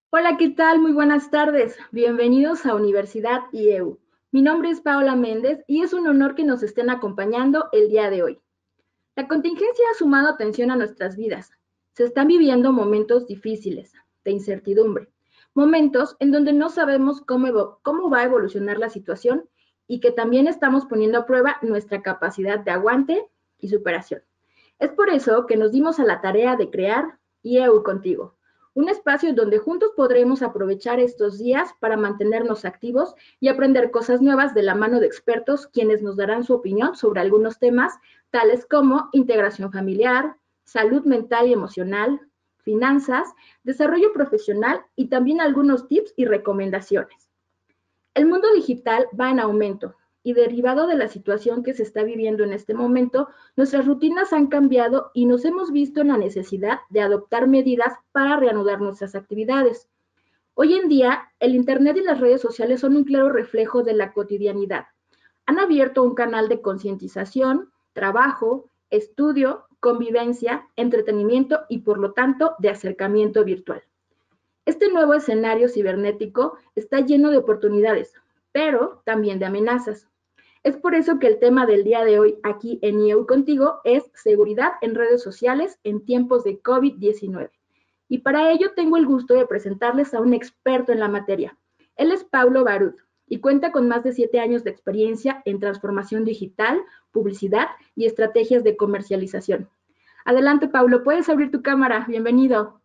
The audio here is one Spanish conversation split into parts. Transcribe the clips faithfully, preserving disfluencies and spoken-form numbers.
Hola, ¿qué tal? Muy buenas tardes. Bienvenidos a Universidad I E U. Mi nombre es Paola Méndez y es un honor que nos estén acompañando el día de hoy. La contingencia ha sumado atención a nuestras vidas. Se están viviendo momentos difíciles, de incertidumbre, momentos en donde no sabemos cómo, cómo va a evolucionar la situación y que también estamos poniendo a prueba nuestra capacidad de aguante y superación. Es por eso que nos dimos a la tarea de crear I E U contigo, un espacio donde juntos podremos aprovechar estos días para mantenernos activos y aprender cosas nuevas de la mano de expertos quienes nos darán su opinión sobre algunos temas tales como integración familiar, salud mental y emocional, finanzas, desarrollo profesional y también algunos tips y recomendaciones. El mundo digital va en aumento y derivado de la situación que se está viviendo en este momento, nuestras rutinas han cambiado y nos hemos visto en la necesidad de adoptar medidas para reanudar nuestras actividades. Hoy en día, el Internet y las redes sociales son un claro reflejo de la cotidianidad. Han abierto un canal de concientización, trabajo, estudio, convivencia, entretenimiento y por lo tanto de acercamiento virtual. Este nuevo escenario cibernético está lleno de oportunidades, pero también de amenazas. Es por eso que el tema del día de hoy aquí en I E U Contigo es seguridad en redes sociales en tiempos de COVID diecinueve. Y para ello tengo el gusto de presentarles a un experto en la materia. Él es Paulo Barud y cuenta con más de siete años de experiencia en transformación digital, publicidad y estrategias de comercialización. Adelante, Paulo, puedes abrir tu cámara. Bienvenido.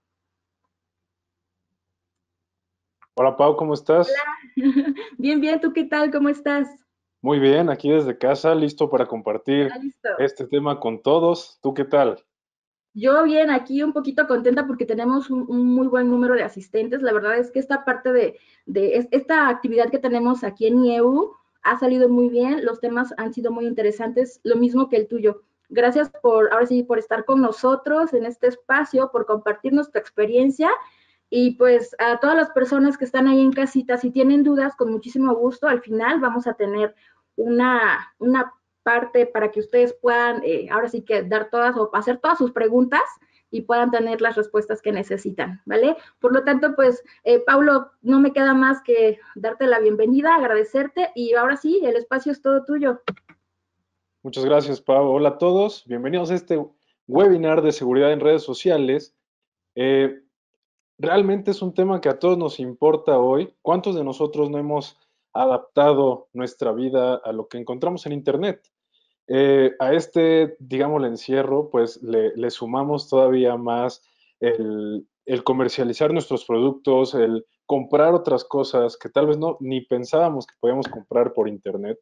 Hola Pau, ¿cómo estás? Bien, bien, ¿tú qué tal? ¿Cómo estás? Muy bien, aquí desde casa, listo para compartir Ah, listo. este tema con todos. ¿Tú qué tal? Yo bien, aquí un poquito contenta porque tenemos un, un muy buen número de asistentes. La verdad es que esta parte de, de es- esta actividad que tenemos aquí en I E U ha salido muy bien. Los temas han sido muy interesantes, lo mismo que el tuyo. Gracias por, ahora sí, por estar con nosotros en este espacio, por compartirnos tu experiencia y pues a todas las personas que están ahí en casita, si tienen dudas, con muchísimo gusto, al final vamos a tener una, una parte para que ustedes puedan, eh, ahora sí que dar todas o hacer todas sus preguntas y puedan tener las respuestas que necesitan, ¿vale? Por lo tanto, pues, eh, Paulo, no me queda más que darte la bienvenida, agradecerte y ahora sí, el espacio es todo tuyo. Muchas gracias, Pau. Hola a todos. Bienvenidos a este webinar de seguridad en redes sociales. Eh, Realmente es un tema que a todos nos importa hoy. ¿Cuántos de nosotros no hemos adaptado nuestra vida a lo que encontramos en Internet? Eh, a este, digamos, el encierro, pues le, le sumamos todavía más el, el comercializar nuestros productos, el comprar otras cosas que tal vez no ni pensábamos que podíamos comprar por internet.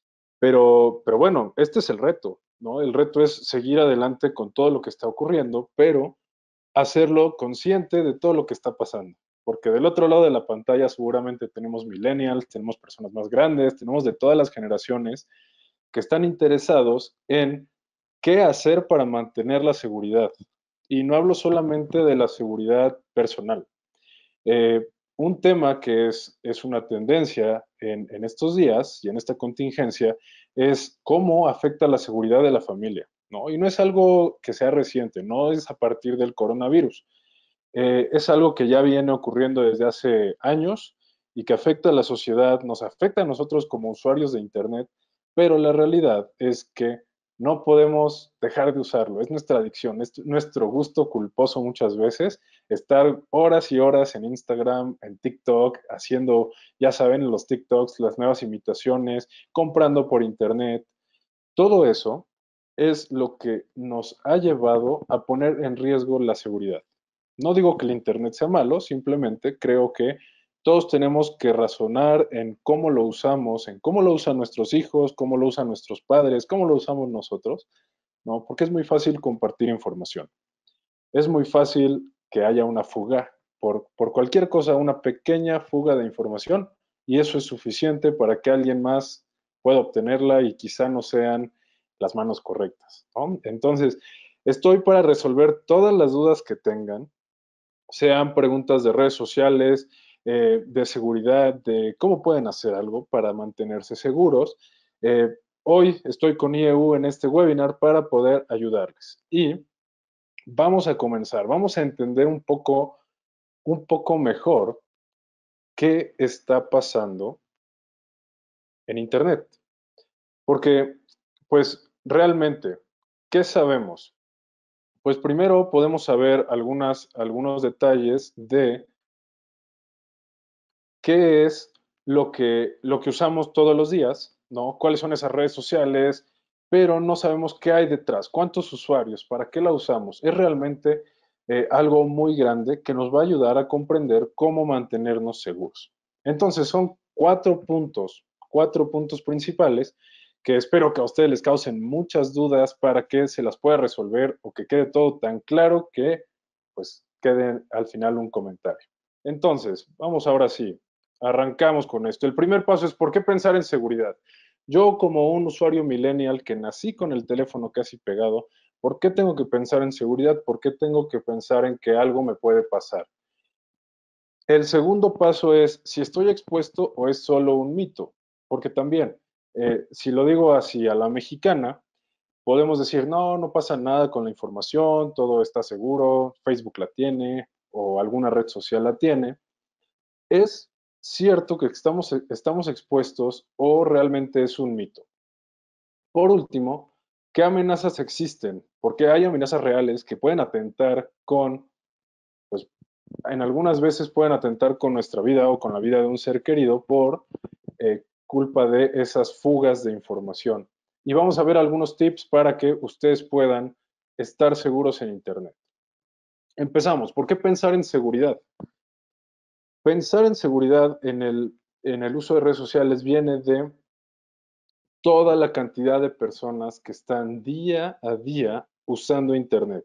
Pero, pero bueno, este es el reto, ¿no? El reto es seguir adelante con todo lo que está ocurriendo, pero hacerlo consciente de todo lo que está pasando. Porque del otro lado de la pantalla seguramente tenemos millennials, tenemos personas más grandes, tenemos de todas las generaciones que están interesados en qué hacer para mantener la seguridad. Y no hablo solamente de la seguridad personal. Eh, un tema que es, es una tendencia en, en, estos días y en esta contingencia es cómo afecta la seguridad de la familia, ¿no? Y no es algo que sea reciente, no es a partir del coronavirus. Eh, es algo que ya viene ocurriendo desde hace años y que afecta a la sociedad, nos afecta a nosotros como usuarios de Internet, pero la realidad es que no podemos dejar de usarlo, es nuestra adicción, es nuestro gusto culposo muchas veces, estar horas y horas en Instagram, en TikTok, haciendo, ya saben, los TikToks, las nuevas imitaciones, comprando por Internet, todo eso es lo que nos ha llevado a poner en riesgo la seguridad. No digo que el Internet sea malo, simplemente creo que todos tenemos que razonar en cómo lo usamos, en cómo lo usan nuestros hijos, cómo lo usan nuestros padres, cómo lo usamos nosotros, ¿no? Porque es muy fácil compartir información. Es muy fácil que haya una fuga por, por cualquier cosa, una pequeña fuga de información, y eso es suficiente para que alguien más pueda obtenerla y quizá no sean las manos correctas, ¿no? Entonces, estoy para resolver todas las dudas que tengan, sean preguntas de redes sociales, eh, de seguridad, de cómo pueden hacer algo para mantenerse seguros. Eh, hoy estoy con I E U en este webinar para poder ayudarles. Y vamos a comenzar, vamos a entender un poco un poco mejor qué está pasando en Internet. Porque, pues, realmente, ¿qué sabemos? Pues primero podemos saber algunas, algunos detalles de qué es lo que, lo que usamos todos los días, ¿no? ¿Cuáles son esas redes sociales? Pero no sabemos qué hay detrás, cuántos usuarios, para qué la usamos. Es realmente eh, algo muy grande que nos va a ayudar a comprender cómo mantenernos seguros. Entonces son cuatro puntos, cuatro puntos principales que espero que a ustedes les causen muchas dudas para que se las pueda resolver o que quede todo tan claro que pues quede al final un comentario. Entonces, vamos ahora sí, arrancamos con esto. El primer paso es, ¿por qué pensar en seguridad? Yo, como un usuario millennial que nací con el teléfono casi pegado, ¿por qué tengo que pensar en seguridad? ¿Por qué tengo que pensar en que algo me puede pasar? El segundo paso es si estoy expuesto o es solo un mito, porque también, eh, si lo digo así a la mexicana, podemos decir, no, no pasa nada con la información, todo está seguro, Facebook la tiene o alguna red social la tiene. ¿Es cierto que estamos, estamos expuestos o realmente es un mito? Por último, ¿qué amenazas existen? Porque hay amenazas reales que pueden atentar con, pues en algunas veces pueden atentar con nuestra vida o con la vida de un ser querido por eh, culpa de esas fugas de información. Y vamos a ver algunos tips para que ustedes puedan estar seguros en Internet. Empezamos. ¿Por qué pensar en seguridad? Pensar en seguridad en el, en el uso de redes sociales viene de toda la cantidad de personas que están día a día usando Internet.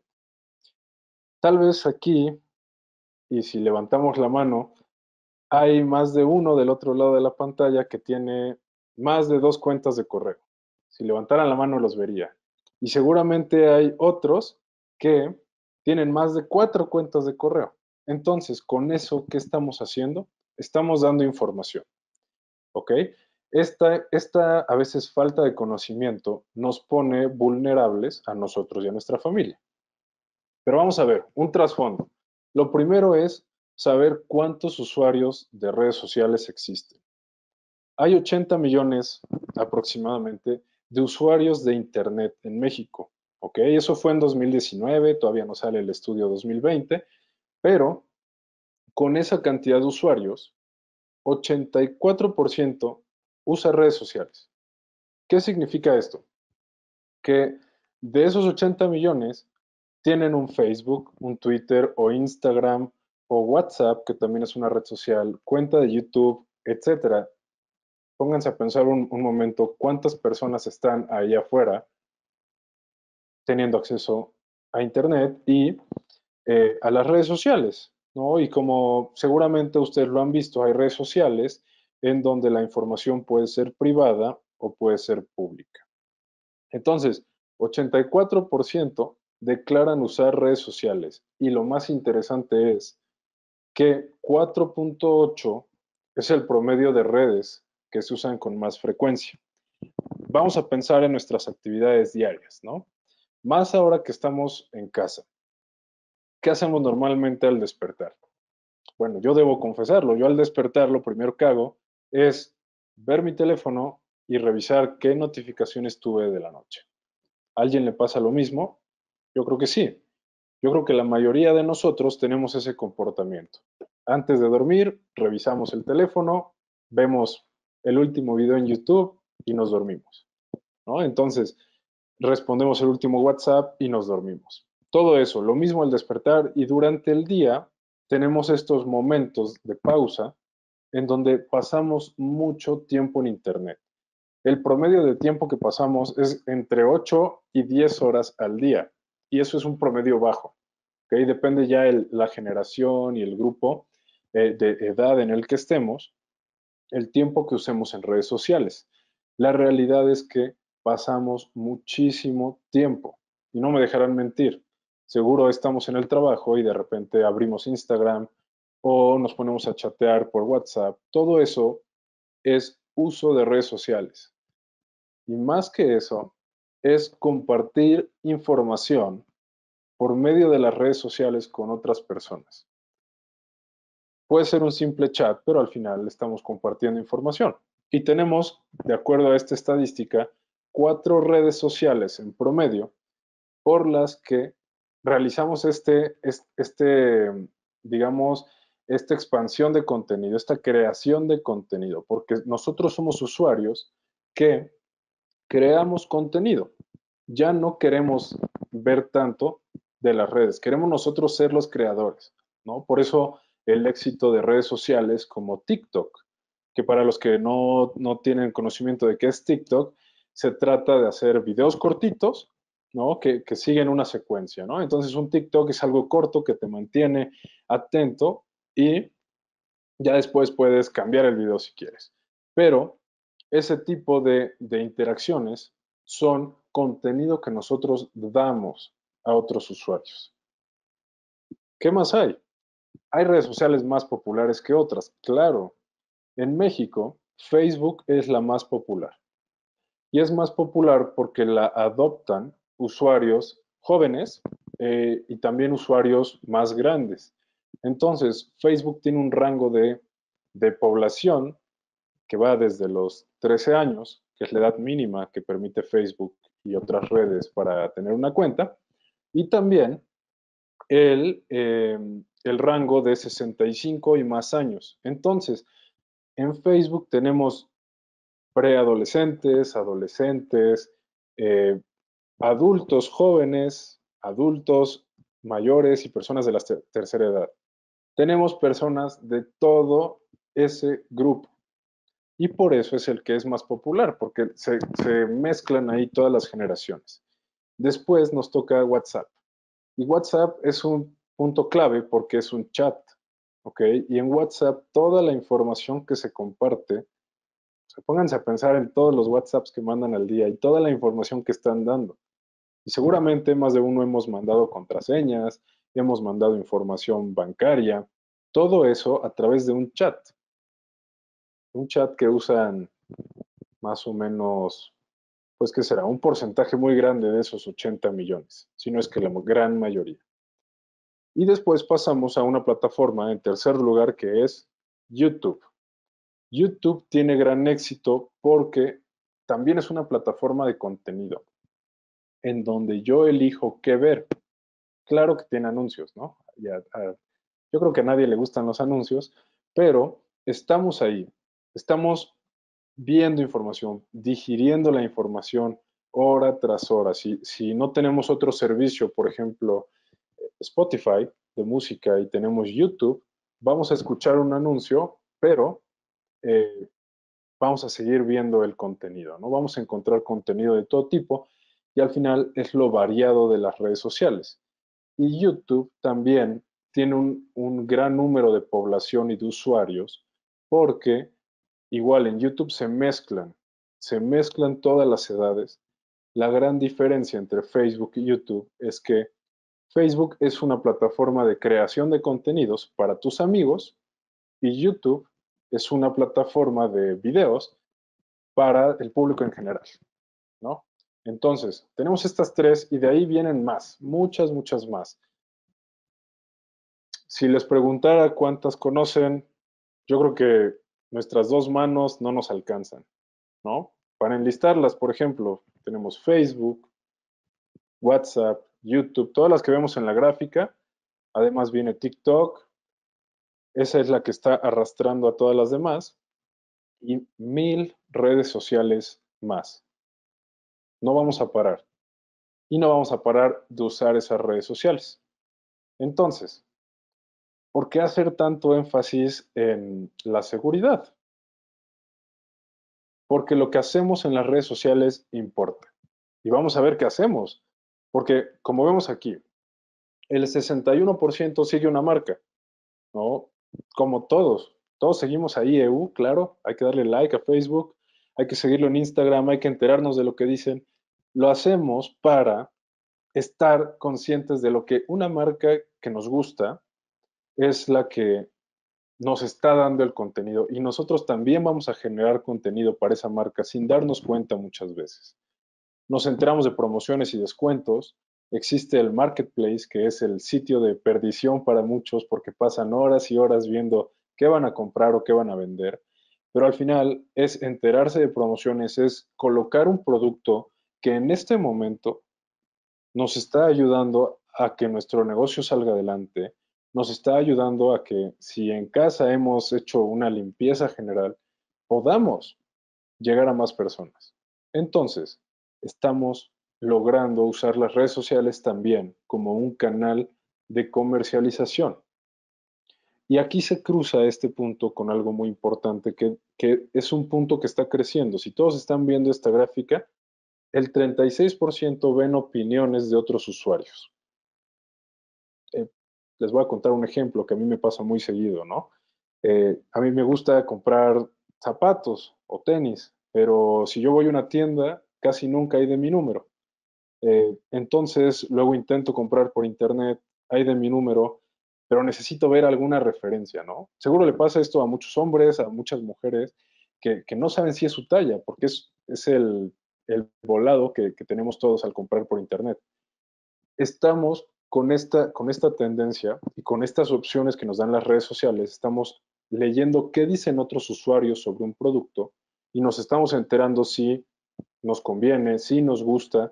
Tal vez aquí, y si levantamos la mano, hay más de uno del otro lado de la pantalla que tiene más de dos cuentas de correo. Si levantaran la mano los vería. Y seguramente hay otros que tienen más de cuatro cuentas de correo. Entonces, con eso, ¿qué estamos haciendo? Estamos dando información. ¿Ok? Esta, esta a veces falta de conocimiento nos pone vulnerables a nosotros y a nuestra familia. Pero vamos a ver, un trasfondo. Lo primero es saber cuántos usuarios de redes sociales existen. Hay ochenta millones aproximadamente de usuarios de Internet en México. ¿Ok? Eso fue en dos mil diecinueve, todavía no sale el estudio dos mil veinte, pero con esa cantidad de usuarios, ochenta y cuatro por ciento usa redes sociales. ¿Qué significa esto? Que de esos ochenta millones tienen un Facebook, un Twitter o Instagram o WhatsApp, que también es una red social, cuenta de YouTube, etcétera. Pónganse a pensar un, un momento cuántas personas están ahí afuera teniendo acceso a Internet y eh, a las redes sociales, ¿no? Y como seguramente ustedes lo han visto, hay redes sociales en donde la información puede ser privada o puede ser pública. Entonces, ochenta y cuatro por ciento declaran usar redes sociales y lo más interesante es que cuatro punto ocho es el promedio de redes que se usan con más frecuencia. Vamos a pensar en nuestras actividades diarias, ¿no? Más ahora que estamos en casa. ¿Qué hacemos normalmente al despertar? Bueno, yo debo confesarlo, yo al despertar lo primero que hago es ver mi teléfono y revisar qué notificaciones tuve de la noche. ¿A alguien le pasa lo mismo? Yo creo que sí. Yo creo que la mayoría de nosotros tenemos ese comportamiento. Antes de dormir, revisamos el teléfono, vemos el último video en YouTube y nos dormimos, ¿no? Entonces, respondemos el último WhatsApp y nos dormimos. Todo eso, lo mismo al despertar y durante el día tenemos estos momentos de pausa en donde pasamos mucho tiempo en Internet. El promedio de tiempo que pasamos es entre ocho y diez horas al día y eso es un promedio bajo. ¿Okay? Depende ya el, la generación y el grupo eh, de edad en el que estemos, el tiempo que usemos en redes sociales. La realidad es que pasamos muchísimo tiempo y no me dejarán mentir. Seguro estamos en el trabajo y de repente abrimos Instagram o nos ponemos a chatear por WhatsApp. Todo eso es uso de redes sociales. Y más que eso, es compartir información por medio de las redes sociales con otras personas. Puede ser un simple chat, pero al final estamos compartiendo información. Y tenemos, de acuerdo a esta estadística, cuatro redes sociales en promedio por las que realizamos este, este, digamos, esta expansión de contenido, esta creación de contenido, porque nosotros somos usuarios que creamos contenido. Ya no queremos ver tanto de las redes, queremos nosotros ser los creadores, ¿no? Por eso el éxito de redes sociales como TikTok, que para los que no, no tienen conocimiento de qué es TikTok, se trata de hacer videos cortitos, ¿no? Que, que siguen una secuencia, ¿no? Entonces un TikTok es algo corto que te mantiene atento y ya después puedes cambiar el video si quieres. Pero ese tipo de, de interacciones son contenido que nosotros damos a otros usuarios. ¿Qué más hay? Hay redes sociales más populares que otras. Claro, en México, Facebook es la más popular. Y es más popular porque la adoptan usuarios jóvenes eh, y también usuarios más grandes. Entonces, Facebook tiene un rango de, de población que va desde los trece años, que es la edad mínima que permite Facebook y otras redes para tener una cuenta, y también el, eh, el rango de sesenta y cinco y más años. Entonces, en Facebook tenemos preadolescentes, adolescentes, eh, adultos jóvenes, adultos mayores y personas de la ter tercera edad. Tenemos personas de todo ese grupo. Y por eso es el que es más popular, porque se, se mezclan ahí todas las generaciones. Después nos toca WhatsApp. Y WhatsApp es un punto clave porque es un chat, ¿ok? Y en WhatsApp toda la información que se comparte, o sea, pónganse a pensar en todos los WhatsApps que mandan al día y toda la información que están dando. Y seguramente más de uno hemos mandado contraseñas, hemos mandado información bancaria, todo eso a través de un chat. Un chat que usan más o menos, pues que será un porcentaje muy grande de esos ochenta millones, si no es que la gran mayoría. Y después pasamos a una plataforma en tercer lugar que es YouTube. YouTube tiene gran éxito porque también es una plataforma de contenido en donde yo elijo qué ver. Claro que tiene anuncios, ¿no? Ya, a, yo creo que a nadie le gustan los anuncios, pero estamos ahí, estamos viendo información, digiriendo la información hora tras hora. Si, si no tenemos otro servicio, por ejemplo, Spotify de música y tenemos YouTube, vamos a escuchar un anuncio, pero eh, vamos a seguir viendo el contenido, ¿no? Vamos a encontrar contenido de todo tipo y al final es lo variado de las redes sociales. Y YouTube también tiene un, un gran número de población y de usuarios porque igual en YouTube se mezclan, se mezclan todas las edades. La gran diferencia entre Facebook y YouTube es que Facebook es una plataforma de creación de contenidos para tus amigos y YouTube es una plataforma de videos para el público en general, ¿no? Entonces, tenemos estas tres y de ahí vienen más, muchas, muchas más. Si les preguntara cuántas conocen, yo creo que nuestras dos manos no nos alcanzan, ¿no? Para enlistarlas, por ejemplo, tenemos Facebook, WhatsApp, YouTube, todas las que vemos en la gráfica. Además viene TikTok, esa es la que está arrastrando a todas las demás y mil redes sociales más. No vamos a parar y no vamos a parar de usar esas redes sociales. Entonces, ¿por qué hacer tanto énfasis en la seguridad? Porque lo que hacemos en las redes sociales importa. Y vamos a ver qué hacemos. Porque, como vemos aquí, el sesenta y uno por ciento sigue una marca, ¿no? Como todos. Todos seguimos a I E U, claro. Hay que darle like a Facebook, hay que seguirlo en Instagram, hay que enterarnos de lo que dicen. Lo hacemos para estar conscientes de lo que una marca que nos gusta es la que nos está dando el contenido y nosotros también vamos a generar contenido para esa marca sin darnos cuenta muchas veces. Nos enteramos de promociones y descuentos. Existe el marketplace, que es el sitio de perdición para muchos porque pasan horas y horas viendo qué van a comprar o qué van a vender, pero al final es enterarse de promociones, es colocar un producto que en este momento nos está ayudando a que nuestro negocio salga adelante, nos está ayudando a que si en casa hemos hecho una limpieza general, podamos llegar a más personas. Entonces, estamos logrando usar las redes sociales también como un canal de comercialización. Y aquí se cruza este punto con algo muy importante, que, que es un punto que está creciendo. Si todos están viendo esta gráfica, el treinta y seis por ciento ven opiniones de otros usuarios. Eh, les voy a contar un ejemplo que a mí me pasa muy seguido, ¿no? Eh, a mí me gusta comprar zapatos o tenis, pero si yo voy a una tienda, casi nunca hay de mi número. Eh, entonces, luego intento comprar por internet, hay de mi número, pero necesito ver alguna referencia, ¿no? Seguro le pasa esto a muchos hombres, a muchas mujeres, que, que no saben si es su talla, porque es, es el, el volado que, que tenemos todos al comprar por internet. Estamos con esta, con esta tendencia y con estas opciones que nos dan las redes sociales, estamos leyendo qué dicen otros usuarios sobre un producto y nos estamos enterando si nos conviene, si nos gusta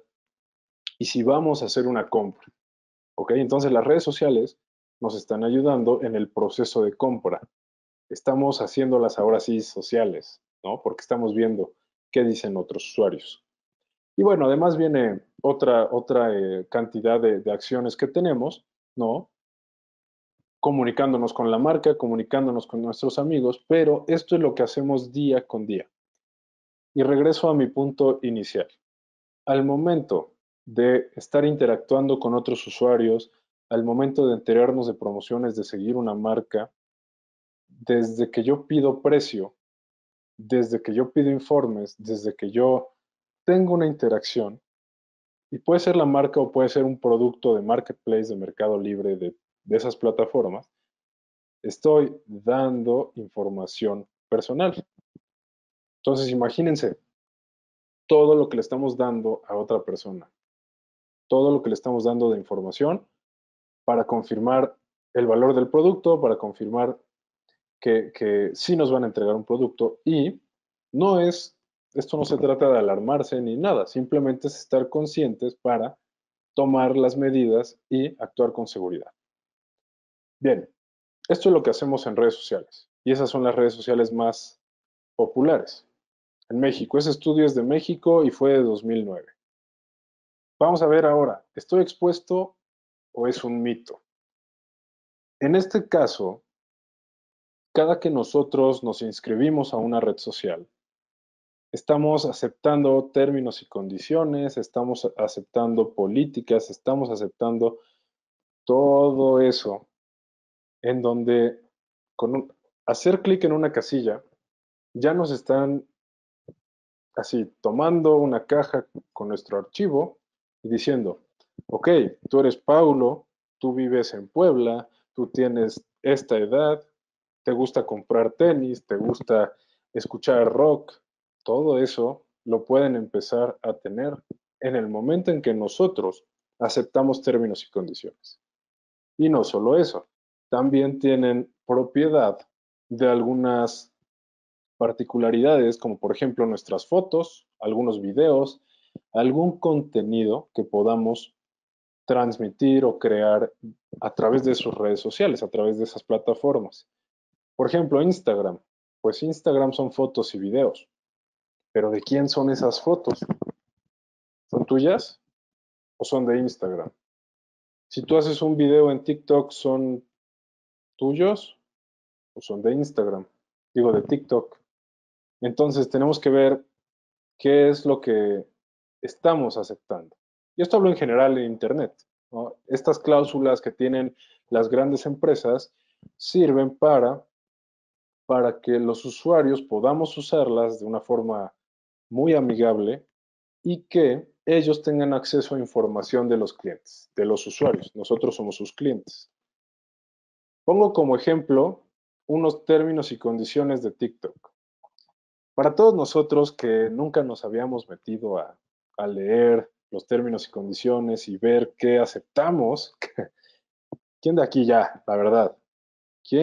y si vamos a hacer una compra. ¿Ok? Entonces las redes sociales nos están ayudando en el proceso de compra. Estamos haciéndolas ahora sí sociales, ¿no? Porque estamos viendo qué dicen otros usuarios. Y bueno, además viene otra, otra eh, cantidad de, de acciones que tenemos, ¿no? Comunicándonos con la marca, comunicándonos con nuestros amigos, pero esto es lo que hacemos día con día. Y regreso a mi punto inicial. Al momento de estar interactuando con otros usuarios, al momento de enterarnos de promociones, de seguir una marca, desde que yo pido precio, desde que yo pido informes, desde que yo tengo una interacción, y puede ser la marca o puede ser un producto de marketplace, de Mercado Libre, de, de esas plataformas, estoy dando información personal. Entonces, imagínense todo lo que le estamos dando a otra persona, todo lo que le estamos dando de información para confirmar el valor del producto, para confirmar que, que sí nos van a entregar un producto y no es, esto no se trata de alarmarse ni nada, simplemente es estar conscientes para tomar las medidas y actuar con seguridad. Bien, esto es lo que hacemos en redes sociales y esas son las redes sociales más populares en México. Ese estudio es de México y fue de dos mil nueve. Vamos a ver ahora, ¿estoy expuesto o es un mito? En este caso, cada que nosotros nos inscribimos a una red social, estamos aceptando términos y condiciones, estamos aceptando políticas, estamos aceptando todo eso en donde con un, hacer clic en una casilla ya nos están así tomando una caja con nuestro archivo y diciendo, ok, tú eres Paulo, tú vives en Puebla, tú tienes esta edad, te gusta comprar tenis, te gusta escuchar rock, todo eso lo pueden empezar a tener en el momento en que nosotros aceptamos términos y condiciones. Y no solo eso, también tienen propiedad de algunas particularidades, como por ejemplo nuestras fotos, algunos videos, algún contenido que podamos transmitir o crear a través de sus redes sociales, a través de esas plataformas. Por ejemplo, Instagram. Pues Instagram son fotos y videos. Pero ¿de quién son esas fotos? ¿Son tuyas o son de Instagram? Si tú haces un video en TikTok, ¿son tuyos o son de Instagram? Digo, de TikTok. Entonces tenemos que ver qué es lo que estamos aceptando. Y esto hablo en general en Internet, ¿no? Estas cláusulas que tienen las grandes empresas sirven para, para que los usuarios podamos usarlas de una forma muy amigable y que ellos tengan acceso a información de los clientes, de los usuarios. Nosotros somos sus clientes. Pongo como ejemplo unos términos y condiciones de TikTok. Para todos nosotros que nunca nos habíamos metido a, a leer los términos y condiciones y ver qué aceptamos, ¿quién de aquí ya, la verdad? ¿Quién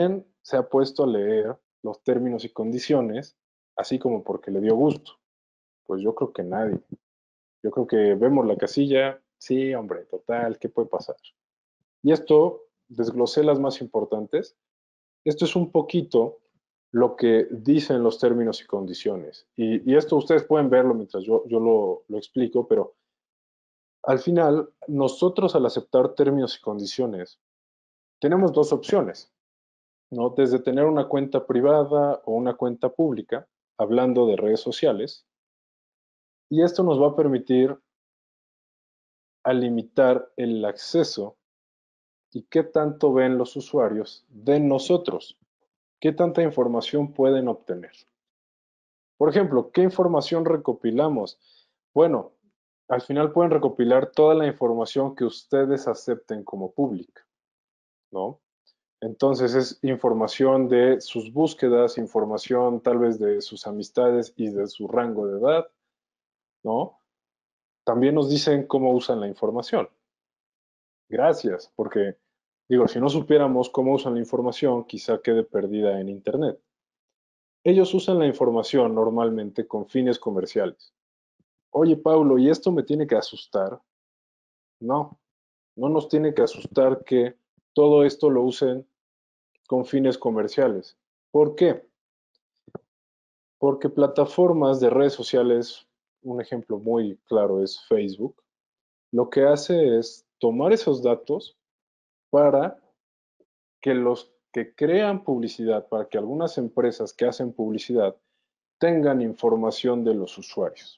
se ha puesto a leer los términos y condiciones, así como porque le dio gusto? Pues yo creo que nadie. Yo creo que vemos la casilla, sí, hombre, total, ¿qué puede pasar? Y esto, desglosé las más importantes. Esto es un poquito lo que dicen los términos y condiciones. Y, y esto ustedes pueden verlo mientras yo, yo lo, lo explico, pero al final, nosotros al aceptar términos y condiciones, tenemos dos opciones, ¿no? Desde tener una cuenta privada o una cuenta pública, hablando de redes sociales, y esto nos va a permitir a limitar el acceso y qué tanto ven los usuarios de nosotros, qué tanta información pueden obtener. Por ejemplo, ¿qué información recopilamos? Bueno, al final pueden recopilar toda la información que ustedes acepten como pública, ¿no? Entonces es información de sus búsquedas, información tal vez de sus amistades y de su rango de edad, ¿no? También nos dicen cómo usan la información. Gracias, porque digo, si no supiéramos cómo usan la información, quizá quede perdida en Internet. Ellos usan la información normalmente con fines comerciales. Oye, Paulo, ¿y esto me tiene que asustar? No, no nos tiene que asustar que todo esto lo usen con fines comerciales. ¿Por qué? Porque plataformas de redes sociales, un ejemplo muy claro es Facebook, lo que hace es tomar esos datos para que los que crean publicidad, para que algunas empresas que hacen publicidad tengan información de los usuarios.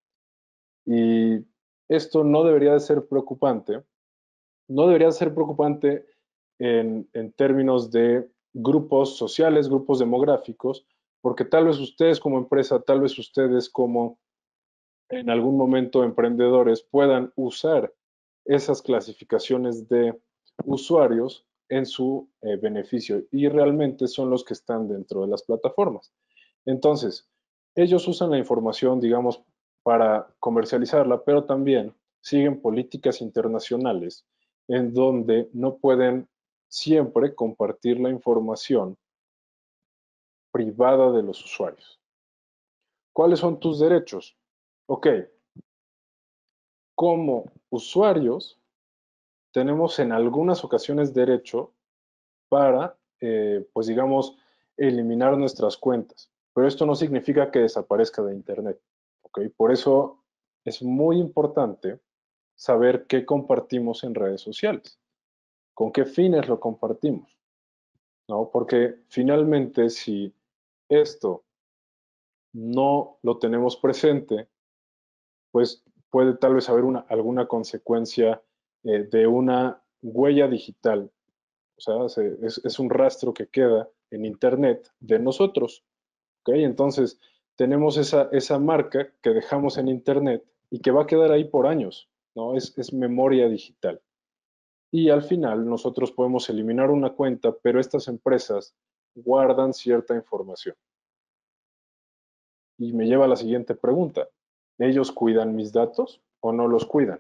Y esto no debería de ser preocupante, no debería de ser preocupante en, en términos de grupos sociales, grupos demográficos, porque tal vez ustedes como empresa, tal vez ustedes como en algún momento emprendedores puedan usar esas clasificaciones de usuarios en su eh, beneficio y realmente son los que están dentro de las plataformas. Entonces, ellos usan la información, digamos, para comercializarla, pero también siguen políticas internacionales en donde no pueden siempre compartir la información privada de los usuarios. ¿Cuáles son tus derechos? Ok, como usuarios tenemos en algunas ocasiones derecho para, eh, pues digamos, eliminar nuestras cuentas. Pero esto no significa que desaparezca de Internet. ¿Ok? Por eso es muy importante saber qué compartimos en redes sociales, con qué fines lo compartimos, ¿no? Porque finalmente si esto no lo tenemos presente, pues puede tal vez haber una, alguna consecuencia eh, de una huella digital. O sea, se, es, es, un rastro que queda en Internet de nosotros. ¿Ok? Entonces, tenemos esa, esa marca que dejamos en Internet y que va a quedar ahí por años, ¿no? Es, es memoria digital. Y al final nosotros podemos eliminar una cuenta, pero estas empresas guardan cierta información. Y me lleva a la siguiente pregunta. ¿Ellos cuidan mis datos o no los cuidan?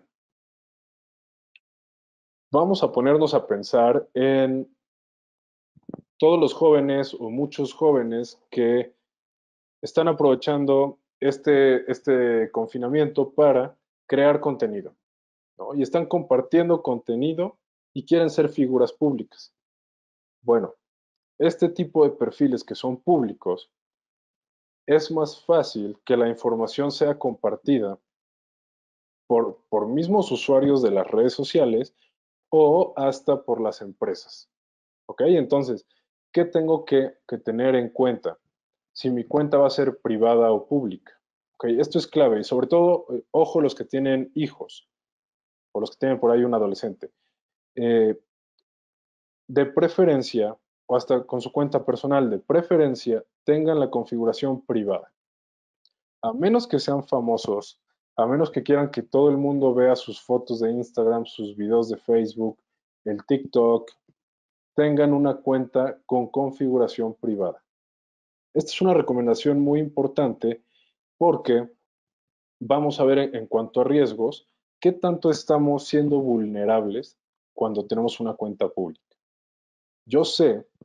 Vamos a ponernos a pensar en todos los jóvenes o muchos jóvenes que están aprovechando este, este confinamiento para crear contenido, ¿no? Y están compartiendo contenido y quieren ser figuras públicas. Bueno, este tipo de perfiles que son públicos, es más fácil que la información sea compartida por, por mismos usuarios de las redes sociales o hasta por las empresas. ¿Ok? Entonces, ¿qué tengo que, que tener en cuenta? Si mi cuenta va a ser privada o pública. Okay, esto es clave y sobre todo, eh, ojo los que tienen hijos o los que tienen por ahí un adolescente. Eh, de preferencia, o hasta con su cuenta personal, de preferencia, tengan la configuración privada. A menos que sean famosos, a menos que quieran que todo el mundo vea sus fotos de Instagram, sus videos de Facebook, el TikTok, tengan una cuenta con configuración privada. Esta es una recomendación muy importante porque vamos a ver en, en cuanto a riesgos, qué tanto estamos siendo vulnerables cuando tenemos una cuenta pública. Yo sé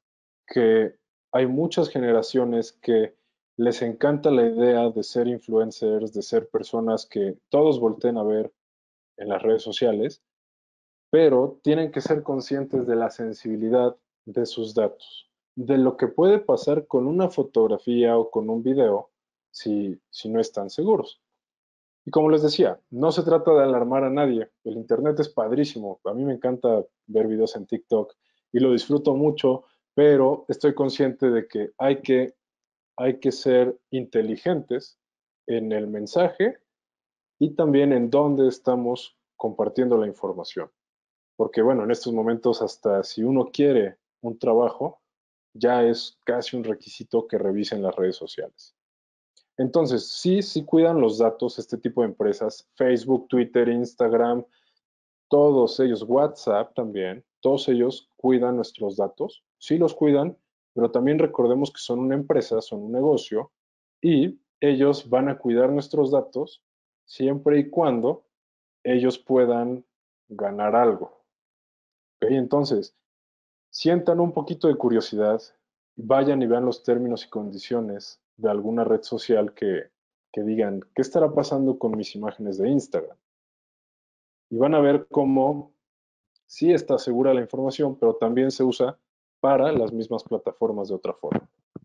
que hay muchas generaciones que les encanta la idea de ser influencers, de ser personas que todos volteen a ver en las redes sociales, pero tienen que ser conscientes de la sensibilidad de sus datos, de lo que puede pasar con una fotografía o con un video si, si no están seguros. Y como les decía, no se trata de alarmar a nadie. El Internet es padrísimo. A mí me encanta ver videos en TikTok y lo disfruto mucho, pero estoy consciente de que hay que, hay que ser inteligentes en el mensaje y también en dónde estamos compartiendo la información. Porque bueno, en estos momentos hasta si uno quiere un trabajo, ya es casi un requisito que revisen las redes sociales. Entonces, sí, sí cuidan los datos este tipo de empresas, Facebook, Twitter, Instagram, todos ellos, WhatsApp también, todos ellos cuidan nuestros datos, sí los cuidan, pero también recordemos que son una empresa, son un negocio y ellos van a cuidar nuestros datos siempre y cuando ellos puedan ganar algo. ¿Ok? Entonces, sientan un poquito de curiosidad, vayan y vean los términos y condiciones de alguna red social que, que digan, ¿qué estará pasando con mis imágenes de Instagram? Y van a ver cómo sí está segura la información, pero también se usa para las mismas plataformas de otra forma.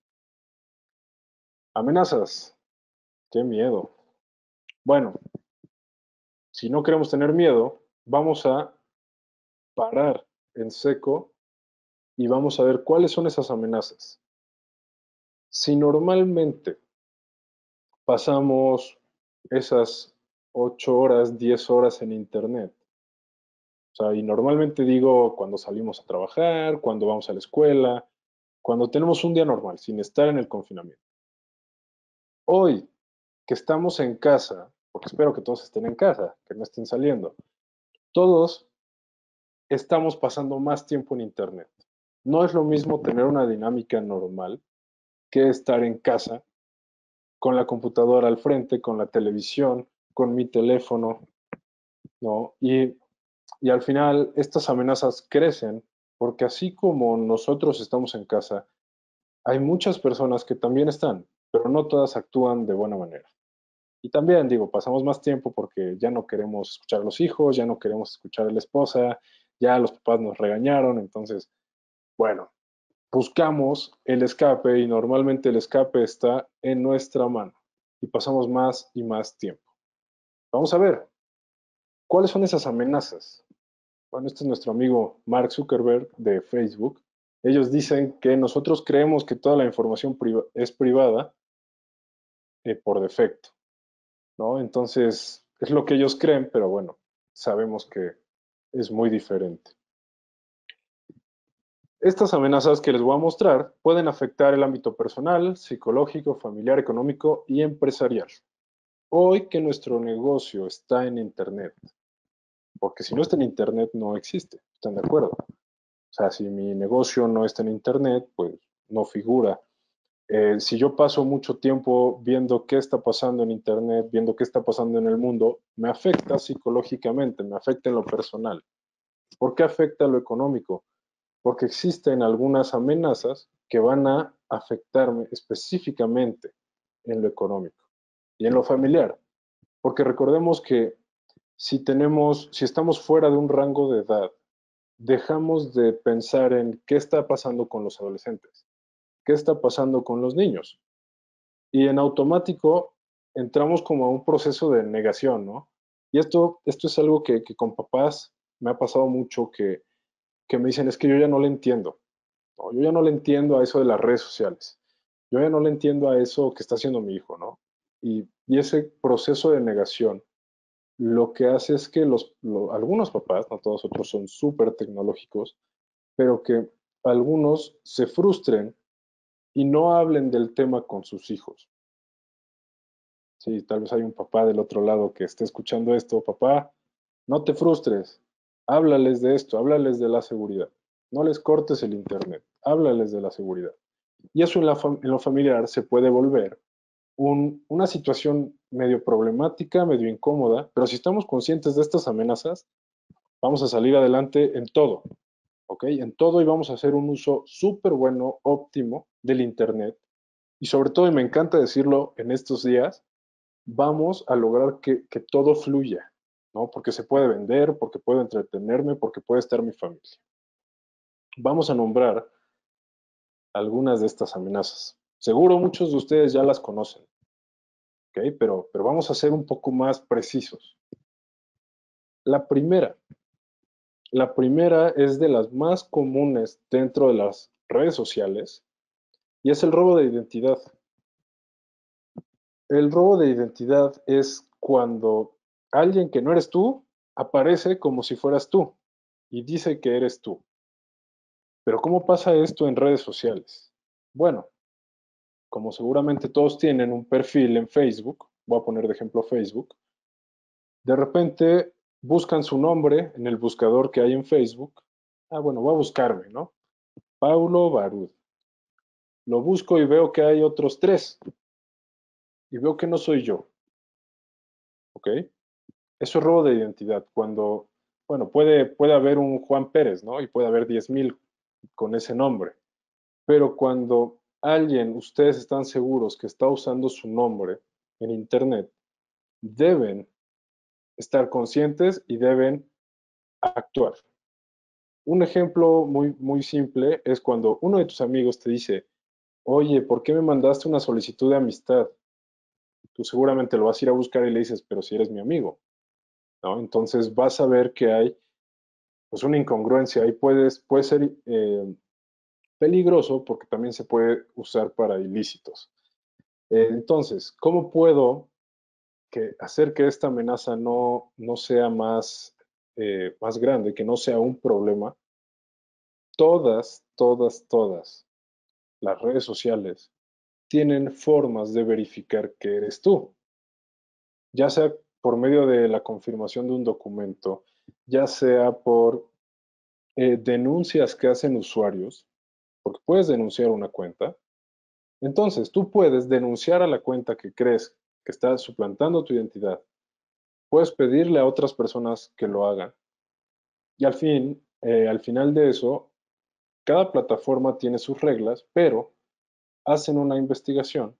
Amenazas. Qué miedo. Bueno, si no queremos tener miedo, vamos a parar en seco y vamos a ver cuáles son esas amenazas. Si normalmente pasamos esas ocho horas, diez horas en Internet. O sea, y normalmente digo cuando salimos a trabajar, cuando vamos a la escuela, cuando tenemos un día normal, sin estar en el confinamiento. Hoy que estamos en casa, porque espero que todos estén en casa, que no estén saliendo, todos estamos pasando más tiempo en Internet. No es lo mismo tener una dinámica normal que estar en casa con la computadora al frente, con la televisión, con mi teléfono, ¿no? Y, y al final estas amenazas crecen porque así como nosotros estamos en casa, hay muchas personas que también están, pero no todas actúan de buena manera. Y también digo, pasamos más tiempo porque ya no queremos escuchar a los hijos, ya no queremos escuchar a la esposa, ya los papás nos regañaron, entonces, bueno, buscamos el escape y normalmente el escape está en nuestra mano y pasamos más y más tiempo. Vamos a ver, ¿cuáles son esas amenazas? Bueno, este es nuestro amigo Mark Zuckerberg de Facebook. Ellos dicen que nosotros creemos que toda la información priva es privada eh, por defecto, ¿no? Entonces, es lo que ellos creen, pero bueno, sabemos que es muy diferente. Estas amenazas que les voy a mostrar pueden afectar el ámbito personal, psicológico, familiar, económico y empresarial. Hoy que nuestro negocio está en Internet, porque si no está en Internet no existe, ¿están de acuerdo? O sea, si mi negocio no está en Internet, pues no figura. Eh, si yo paso mucho tiempo viendo qué está pasando en Internet, viendo qué está pasando en el mundo, me afecta psicológicamente, me afecta en lo personal. ¿Por qué afecta lo económico? Porque existen algunas amenazas que van a afectarme específicamente en lo económico y en lo familiar. Porque recordemos que si tenemos, si estamos fuera de un rango de edad, dejamos de pensar en qué está pasando con los adolescentes, qué está pasando con los niños. Y en automático entramos como a un proceso de negación, ¿no? Y esto, esto es algo que, que con papás me ha pasado mucho, que, que me dicen, es que yo ya no le entiendo. No, yo ya no le entiendo a eso de las redes sociales. Yo ya no le entiendo a eso que está haciendo mi hijo, ¿no? Y, y ese proceso de negación lo que hace es que los, lo- algunos papás, no todos otros son súper tecnológicos, pero que algunos se frustren y no hablen del tema con sus hijos. Sí, tal vez hay un papá del otro lado que esté escuchando esto. Papá, no te frustres. Háblales de esto, háblales de la seguridad. No les cortes el internet, háblales de la seguridad. Y eso en, la fam- en lo familiar se puede volver un- una situación medio problemática, medio incómoda, pero si estamos conscientes de estas amenazas, vamos a salir adelante en todo, ¿ok? En todo íbamos a hacer un uso súper bueno, óptimo del Internet. Y sobre todo, y me encanta decirlo en estos días, vamos a lograr que, que todo fluya, ¿no? Porque se puede vender, porque puedo entretenerme, porque puede estar mi familia. Vamos a nombrar algunas de estas amenazas. Seguro muchos de ustedes ya las conocen, ¿ok? Pero, pero vamos a ser un poco más precisos. La primera, la primera es de las más comunes dentro de las redes sociales y es el robo de identidad. El robo de identidad es cuando alguien que no eres tú aparece como si fueras tú y dice que eres tú. Pero ¿cómo pasa esto en redes sociales? Bueno, como seguramente todos tienen un perfil en Facebook, voy a poner de ejemplo Facebook, de repente buscan su nombre en el buscador que hay en Facebook. Ah, bueno, voy a buscarme, ¿no? Paulo Barud. Lo busco y veo que hay otros tres. Y veo que no soy yo. ¿Ok? Eso es robo de identidad. Cuando, bueno, puede, puede haber un Juan Pérez, ¿no? Y puede haber diez mil con ese nombre. Pero cuando alguien, ustedes están seguros que está usando su nombre en Internet, deben estar conscientes y deben actuar. Un ejemplo muy, muy simple es cuando uno de tus amigos te dice, oye, ¿por qué me mandaste una solicitud de amistad? Tú seguramente lo vas a ir a buscar y le dices, pero si eres mi amigo, ¿no? Entonces vas a ver que hay pues una incongruencia. Ahí puedes, puede ser eh, peligroso porque también se puede usar para ilícitos. Eh, entonces, ¿cómo puedo que hacer que esta amenaza no, no sea más, eh, más grande, que no sea un problema? Todas, todas, todas las redes sociales tienen formas de verificar que eres tú, ya sea por medio de la confirmación de un documento, ya sea por eh, denuncias que hacen usuarios, porque puedes denunciar una cuenta. Entonces, tú puedes denunciar a la cuenta que crees que está suplantando tu identidad. Puedes pedirle a otras personas que lo hagan. Y al fin, eh, al final de eso, cada plataforma tiene sus reglas, pero hacen una investigación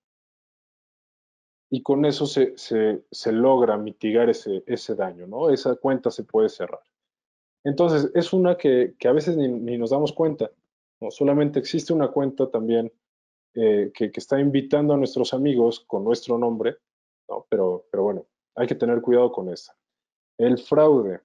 y con eso se, se, se logra mitigar ese, ese daño, ¿no? Esa cuenta se puede cerrar. Entonces, es una que, que a veces ni, ni, nos damos cuenta, ¿no? Solamente existe una cuenta también eh, que, que, está invitando a nuestros amigos con nuestro nombre, ¿no? Pero, pero bueno, hay que tener cuidado con esa. El fraude.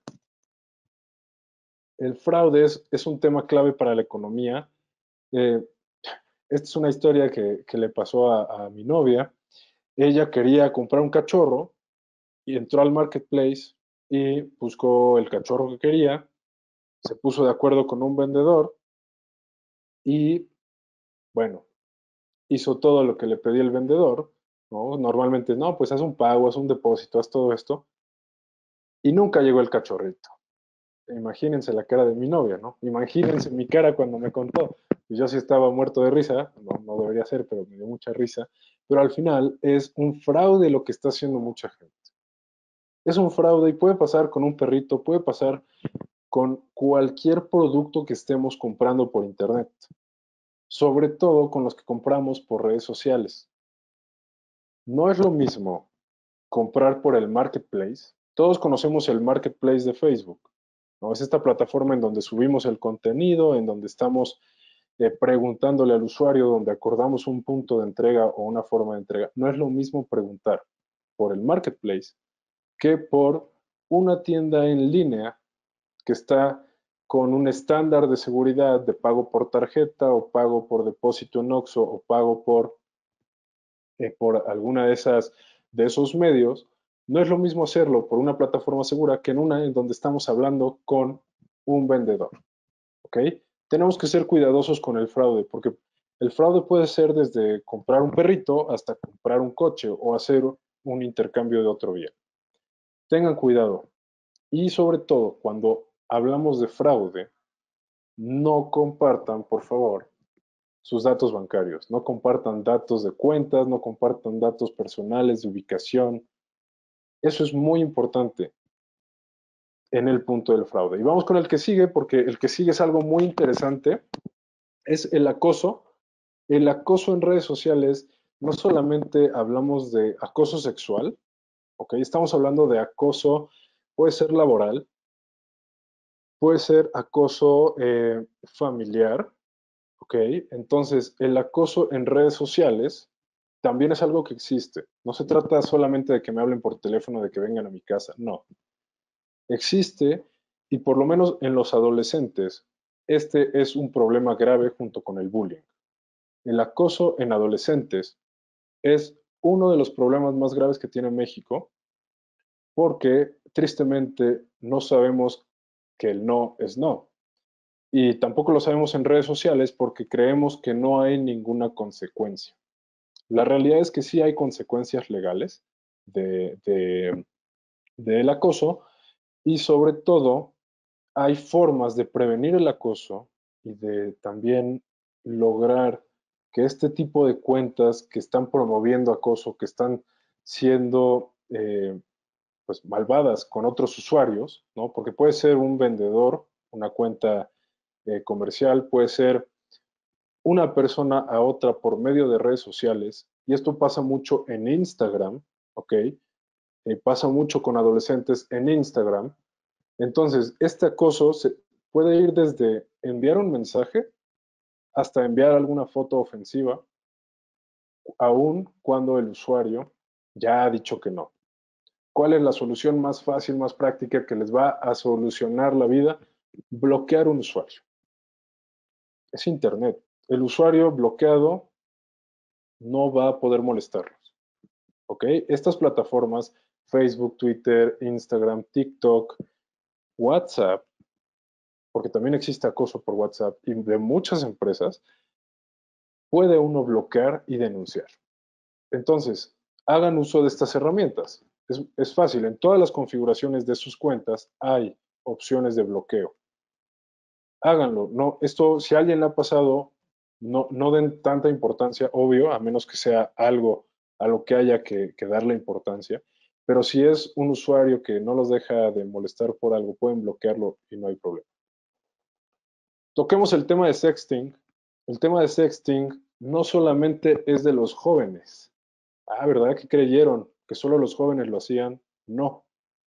El fraude es, es un tema clave para la economía. Eh, esta es una historia que, que le pasó a, a mi novia. Ella quería comprar un cachorro y entró al marketplace y buscó el cachorro que quería, se puso de acuerdo con un vendedor y, bueno, hizo todo lo que le pedía el vendedor, ¿no? Normalmente, no, pues haz un pago, haz un depósito, haz todo esto, y nunca llegó el cachorrito. Imagínense la cara de mi novia, ¿no? Imagínense mi cara cuando me contó. Yo sí estaba muerto de risa, no, no debería ser, pero me dio mucha risa. Pero al final es un fraude lo que está haciendo mucha gente. Es un fraude y puede pasar con un perrito, puede pasar con cualquier producto que estemos comprando por internet, sobre todo con los que compramos por redes sociales. No es lo mismo comprar por el marketplace. Todos conocemos el marketplace de Facebook, ¿no? Es esta plataforma en donde subimos el contenido, en donde estamos eh, preguntándole al usuario, donde acordamos un punto de entrega o una forma de entrega. No es lo mismo preguntar por el marketplace que por una tienda en línea que está con un estándar de seguridad de pago por tarjeta o pago por depósito en Oxxo o pago por, eh, por alguna de esas de esos medios. No es lo mismo hacerlo por una plataforma segura que en una en donde estamos hablando con un vendedor. ¿Ok? Tenemos que ser cuidadosos con el fraude porque el fraude puede ser desde comprar un perrito hasta comprar un coche o hacer un intercambio de otro bien. Tengan cuidado. Y sobre todo, cuando hablamos de fraude, no compartan, por favor, sus datos bancarios. No compartan datos de cuentas, no compartan datos personales de ubicación. Eso es muy importante. en el punto del fraude. Y vamos con el que sigue, porque el que sigue es algo muy interesante, es el acoso. El acoso en redes sociales, no solamente hablamos de acoso sexual, ¿ok? Estamos hablando de acoso, puede ser laboral, puede ser acoso eh, familiar, ¿ok? Entonces, el acoso en redes sociales también es algo que existe. No se trata solamente de que me hablen por teléfono, de que vengan a mi casa, no. Existe y por lo menos en los adolescentes, este es un problema grave junto con el bullying. El acoso en adolescentes es uno de los problemas más graves que tiene México porque tristemente no sabemos que el no es no. Y tampoco lo sabemos en redes sociales porque creemos que no hay ninguna consecuencia. La realidad es que sí hay consecuencias legales de, de, del acoso y sobre todo hay formas de prevenir el acoso y de también lograr que este tipo de cuentas que están promoviendo acoso, que están siendo eh, pues malvadas con otros usuarios, ¿no? Porque puede ser un vendedor, una cuenta eh, comercial, puede ser una persona a otra por medio de redes sociales, y esto pasa mucho en Instagram, ¿ok? Eh, pasa mucho con adolescentes en Instagram. Entonces, este acoso se puede ir desde enviar un mensaje hasta enviar alguna foto ofensiva, aun cuando el usuario ya ha dicho que no. ¿Cuál es la solución más fácil, más práctica que les va a solucionar la vida? Bloquear un usuario. Es Internet. El usuario bloqueado no va a poder molestarlos. ¿Ok? Estas plataformas, Facebook, Twitter, Instagram, TikTok, WhatsApp, porque también existe acoso por WhatsApp y de muchas empresas, puede uno bloquear y denunciar. Entonces, hagan uso de estas herramientas. Es, es fácil, en todas las configuraciones de sus cuentas hay opciones de bloqueo. Háganlo. No, esto, si a alguien le ha pasado, no, no den tanta importancia, obvio, a menos que sea algo a lo que haya que, que darle importancia. Pero si es un usuario que no los deja de molestar por algo, pueden bloquearlo y no hay problema. Toquemos el tema de sexting. El tema de sexting no solamente es de los jóvenes. Ah, ¿verdad que creyeron que solo los jóvenes lo hacían? No.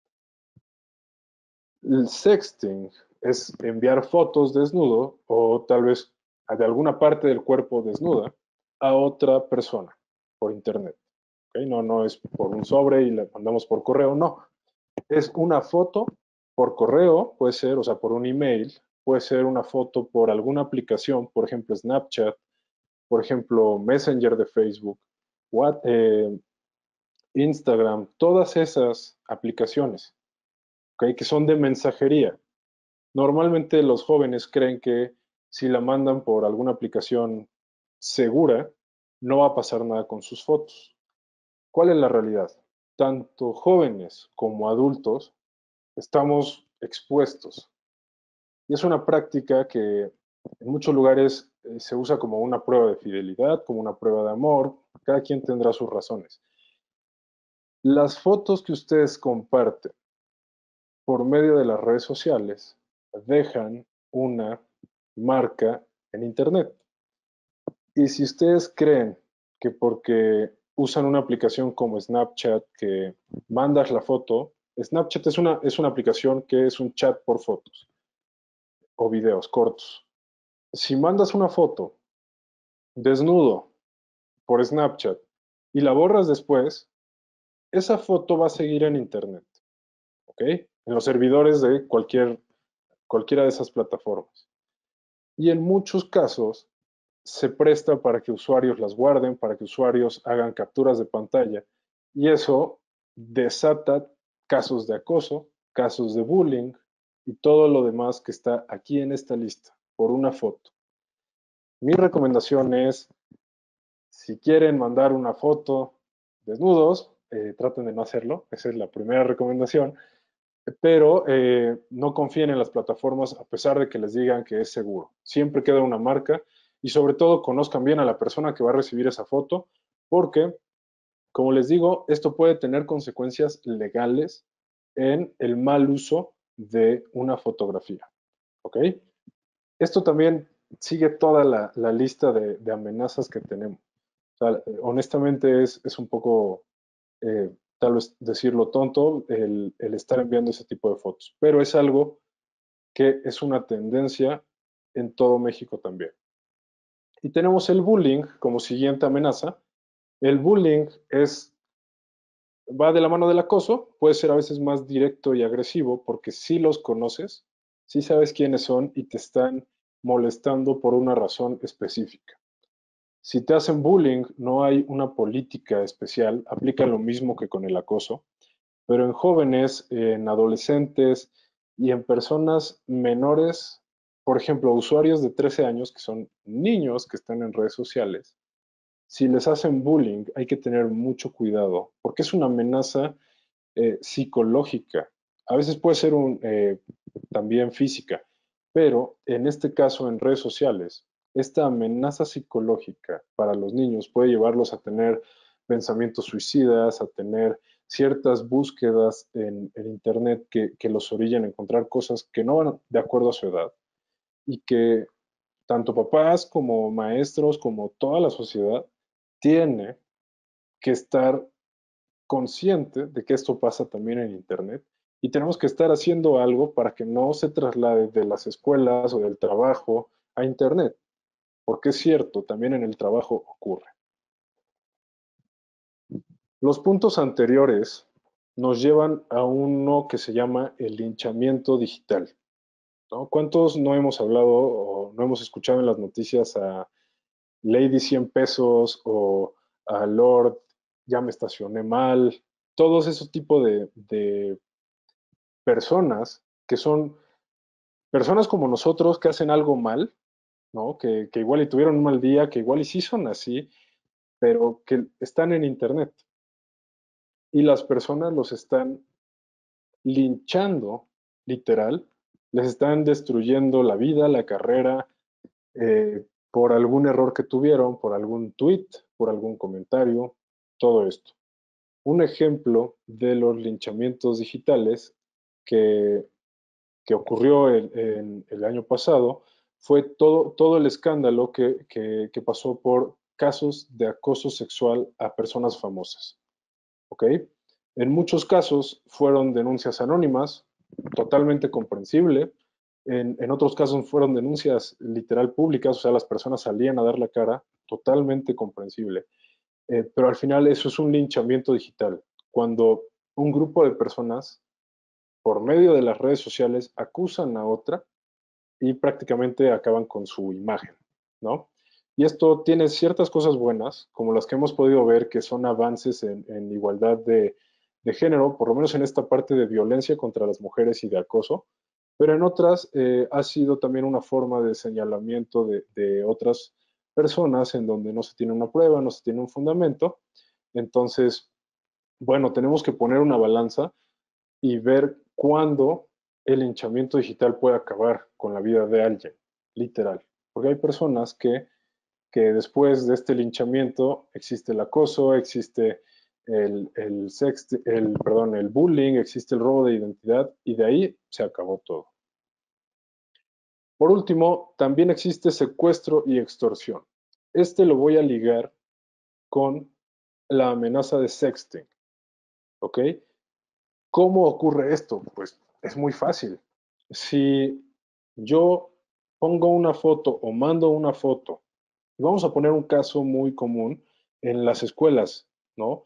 El sexting es enviar fotos desnudo o tal vez de alguna parte del cuerpo desnuda a otra persona por internet. ¿Okay? No, no es por un sobre y la mandamos por correo, no. Es una foto por correo, puede ser, o sea, por un email, puede ser una foto por alguna aplicación, por ejemplo, Snapchat, por ejemplo, Messenger de Facebook, What, eh, Instagram, todas esas aplicaciones, ¿okay? Que son de mensajería. Normalmente los jóvenes creen que si la mandan por alguna aplicación segura, no va a pasar nada con sus fotos. ¿Cuál es la realidad? Tanto jóvenes como adultos estamos expuestos. Y es una práctica que en muchos lugares eh, se usa como una prueba de fidelidad, como una prueba de amor. Cada quien tendrá sus razones. Las fotos que ustedes comparten por medio de las redes sociales dejan una marca en Internet. Y si ustedes creen que porque usan una aplicación como Snapchat que mandas la foto, Snapchat es una, es una aplicación que es un chat por fotos o videos cortos. Si mandas una foto desnudo por Snapchat y la borras después, esa foto va a seguir en Internet, ¿ok? En los servidores de cualquier, cualquiera de esas plataformas. Y en muchos casos se presta para que usuarios las guarden, para que usuarios hagan capturas de pantalla y eso desata casos de acoso, casos de bullying y todo lo demás que está aquí en esta lista por una foto. Mi recomendación es, si quieren mandar una foto desnudos, eh, traten de no hacerlo, esa es la primera recomendación, pero eh, no confíen en las plataformas a pesar de que les digan que es seguro. Siempre queda una marca y sobre todo conozcan bien a la persona que va a recibir esa foto porque, como les digo, esto puede tener consecuencias legales en el mal uso de una fotografía, ¿ok? Esto también sigue toda la, la lista de, de amenazas que tenemos. O sea, honestamente es, es un poco, eh, tal vez decirlo tonto, el, el estar enviando ese tipo de fotos, pero es algo que es una tendencia en todo México también. Y tenemos el bullying como siguiente amenaza. El bullying es, va de la mano del acoso, puede ser a veces más directo y agresivo porque sí los conoces, sí sabes quiénes son y te están molestando por una razón específica. Si te hacen bullying, no hay una política especial, aplica lo mismo que con el acoso, pero en jóvenes, en adolescentes y en personas menores, por ejemplo, usuarios de trece años, que son niños que están en redes sociales, si les hacen bullying hay que tener mucho cuidado, porque es una amenaza eh, psicológica. A veces puede ser un, eh, también física, pero en este caso en redes sociales, esta amenaza psicológica para los niños puede llevarlos a tener pensamientos suicidas, a tener ciertas búsquedas en, en Internet que, que los orillan a encontrar cosas que no van de acuerdo a su edad y que tanto papás como maestros, como toda la sociedad, tiene que estar consciente de que esto pasa también en Internet y tenemos que estar haciendo algo para que no se traslade de las escuelas o del trabajo a Internet, porque es cierto, también en el trabajo ocurre. Los puntos anteriores nos llevan a uno que se llama el linchamiento digital, ¿no? ¿Cuántos no hemos hablado o no hemos escuchado en las noticias a Lady cien pesos o a Lord, ya me estacioné mal? Todos esos tipos de, de personas que son personas como nosotros que hacen algo mal, ¿no? Que, que igual y tuvieron un mal día, que igual y sí son así, pero que están en Internet y las personas los están linchando, literal, les están destruyendo la vida, la carrera, eh, por algún error que tuvieron, por algún tweet, por algún comentario, todo esto. Un ejemplo de los linchamientos digitales que que ocurrió el, en, el año pasado fue todo, todo el escándalo que, que, que, pasó por casos de acoso sexual a personas famosas. ¿Ok? En muchos casos fueron denuncias anónimas, totalmente comprensible. En, en otros casos fueron denuncias literal públicas, o sea, las personas salían a dar la cara, totalmente comprensible. Eh, pero al final eso es un linchamiento digital. Cuando un grupo de personas por medio de las redes sociales acusan a otra y prácticamente acaban con su imagen, ¿no? Y esto tiene ciertas cosas buenas, como las que hemos podido ver, que son avances en, en igualdad de, de, género, por lo menos en esta parte de violencia contra las mujeres y de acoso, pero en otras eh, ha sido también una forma de señalamiento de, de otras personas en donde no se tiene una prueba, no se tiene un fundamento. Entonces, bueno, tenemos que poner una balanza y ver cuándo el linchamiento digital puede acabar con la vida de alguien, literal. Porque hay personas que, que después de este linchamiento existe el acoso, existe el, el, sext, el, perdón, el bullying, existe el robo de identidad y de ahí se acabó todo. Por último, también existe secuestro y extorsión. Este lo voy a ligar con la amenaza de sexting, ¿ok? ¿Cómo ocurre esto? Pues es muy fácil. Si yo pongo una foto o mando una foto, y vamos a poner un caso muy común en las escuelas, ¿no?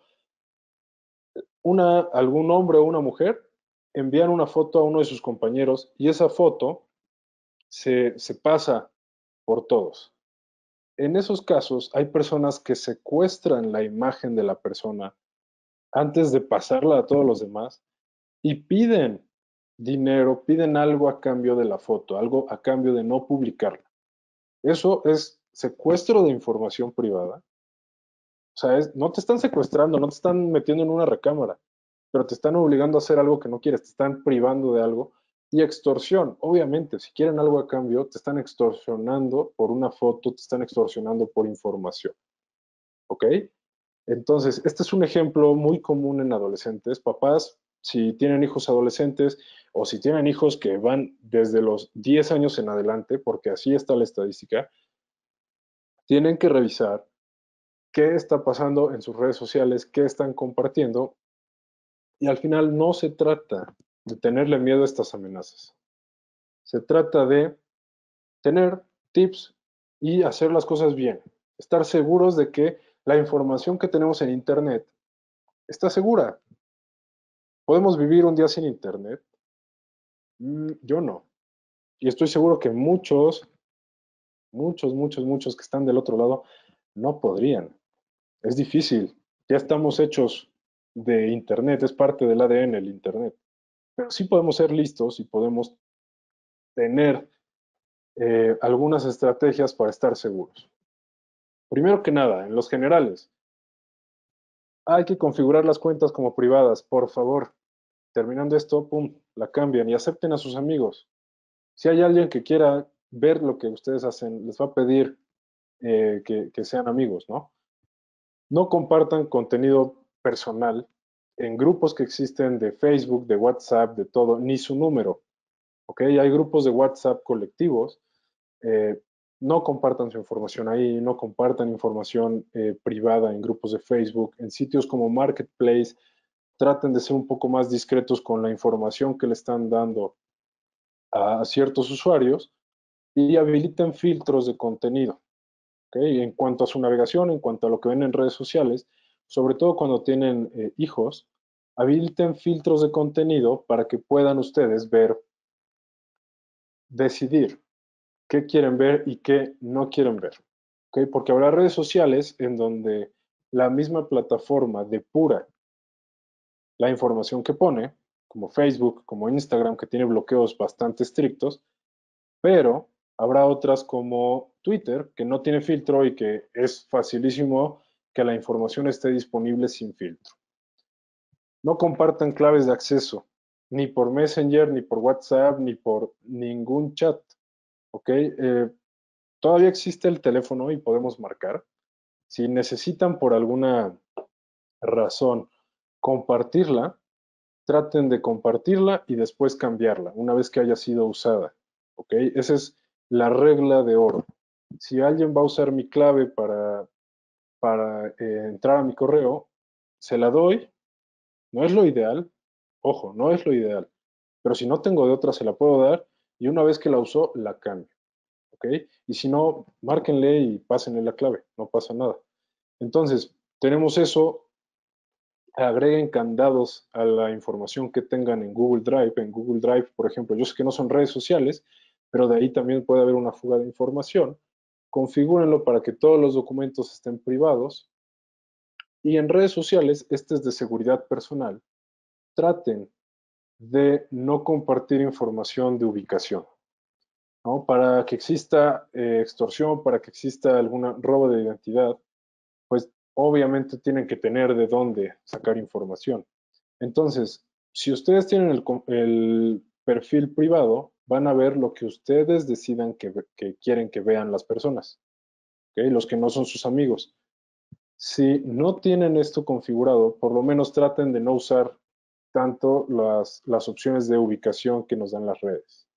Una, algún hombre o una mujer envían una foto a uno de sus compañeros y esa foto se, se pasa por todos. En esos casos hay personas que secuestran la imagen de la persona antes de pasarla a todos los demás y piden dinero, piden algo a cambio de la foto, algo a cambio de no publicarla. Eso es secuestro de información privada. O sea, es, no te están secuestrando, no te están metiendo en una recámara, pero te están obligando a hacer algo que no quieres, te están privando de algo. Y extorsión, obviamente, si quieren algo a cambio, te están extorsionando por una foto, te están extorsionando por información. ¿Ok? Entonces, este es un ejemplo muy común en adolescentes. Papás si tienen hijos adolescentes o si tienen hijos que van desde los diez años en adelante, porque así está la estadística, tienen que revisar qué está pasando en sus redes sociales, qué están compartiendo, y al final no se trata de tenerle miedo a estas amenazas. Se trata de tener tips y hacer las cosas bien. Estar seguros de que la información que tenemos en Internet está segura. ¿Podemos vivir un día sin Internet? Mm, yo no. Y estoy seguro que muchos, muchos, muchos, muchos que están del otro lado no podrían. Es difícil. Ya estamos hechos de Internet, es parte del A D N el Internet. Pero sí podemos ser listos y podemos tener eh, algunas estrategias para estar seguros. Primero que nada, en los generales, hay que configurar las cuentas como privadas, por favor. Terminando esto, pum, la cambian y acepten a sus amigos. Si hay alguien que quiera ver lo que ustedes hacen, les va a pedir eh, que, que sean amigos, ¿no? No compartan contenido personal en grupos que existen de Facebook, de WhatsApp, de todo, ni su número, ¿ok? Hay grupos de WhatsApp colectivos. Eh, no compartan su información ahí, no compartan información eh, privada en grupos de Facebook, en sitios como Marketplace. Traten de ser un poco más discretos con la información que le están dando a ciertos usuarios y habiliten filtros de contenido. ¿Okay? En cuanto a su navegación, en cuanto a lo que ven en redes sociales, sobre todo cuando tienen eh, hijos, habiliten filtros de contenido para que puedan ustedes ver, decidir qué quieren ver y qué no quieren ver. ¿Okay? Porque habrá redes sociales en donde la misma plataforma depura la información que pone, como Facebook, como Instagram, que tiene bloqueos bastante estrictos, pero habrá otras como Twitter, que no tiene filtro y que es facilísimo que la información esté disponible sin filtro. No compartan claves de acceso, ni por Messenger, ni por WhatsApp, ni por ningún chat. ¿Ok? Eh, todavía existe el teléfono y podemos marcar. Si necesitan por alguna razón compartirla, traten de compartirla y después cambiarla una vez que haya sido usada. ¿Ok? Esa es la regla de oro. Si alguien va a usar mi clave para, para eh, entrar a mi correo, se la doy. No es lo ideal. Ojo, no es lo ideal. Pero si no tengo de otra, se la puedo dar y una vez que la usó, la cambio. ¿Ok? Y si no, márquenle y pásenle la clave. No pasa nada. Entonces, tenemos eso. Agreguen candados a la información que tengan en Google Drive. En Google Drive, por ejemplo, yo sé que no son redes sociales, pero de ahí también puede haber una fuga de información. Configúrenlo para que todos los documentos estén privados. Y en redes sociales, este es de seguridad personal. Traten de no compartir información de ubicación, ¿no? Para que exista eh, extorsión, para que exista algún robo de identidad, pues obviamente tienen que tener de dónde sacar información. Entonces, si ustedes tienen el, el perfil privado, van a ver lo que ustedes decidan que, que quieren que vean las personas, ¿okay? Los que no son sus amigos. Si no tienen esto configurado, por lo menos traten de no usar tanto las, las opciones de ubicación que nos dan las redes.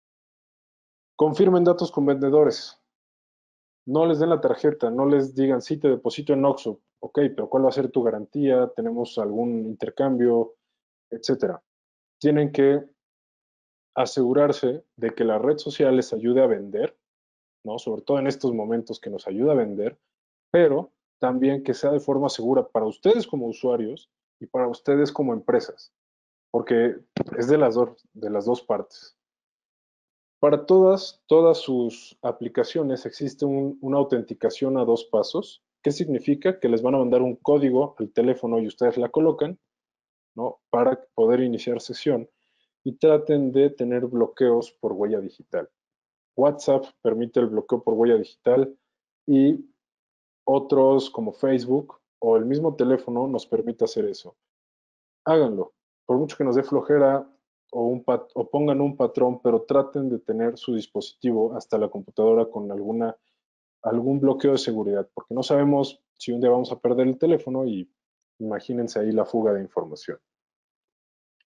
Confirmen datos con vendedores. No les den la tarjeta, no les digan, sí, te deposito en Oxxo. Ok, pero ¿cuál va a ser tu garantía? ¿Tenemos algún intercambio? Etcétera. Tienen que asegurarse de que la red social les ayude a vender, ¿no? Sobre todo en estos momentos que nos ayuda a vender, pero también que sea de forma segura para ustedes como usuarios y para ustedes como empresas, porque es de las, do de las dos partes. Para todas, todas sus aplicaciones existe un, una autenticación a dos pasos. ¿Qué significa? Que les van a mandar un código al teléfono y ustedes la colocan, ¿no? Para poder iniciar sesión y traten de tener bloqueos por huella digital. WhatsApp permite el bloqueo por huella digital y otros como Facebook o el mismo teléfono nos permite hacer eso. Háganlo. Por mucho que nos dé flojera o, un pat o pongan un patrón, pero traten de tener su dispositivo hasta la computadora con alguna, algún bloqueo de seguridad, porque no sabemos si un día vamos a perder el teléfono y imagínense ahí la fuga de información.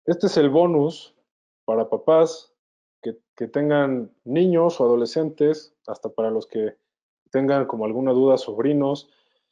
Este es el bonus para papás que, que tengan niños o adolescentes, hasta para los que tengan como alguna duda, sobrinos.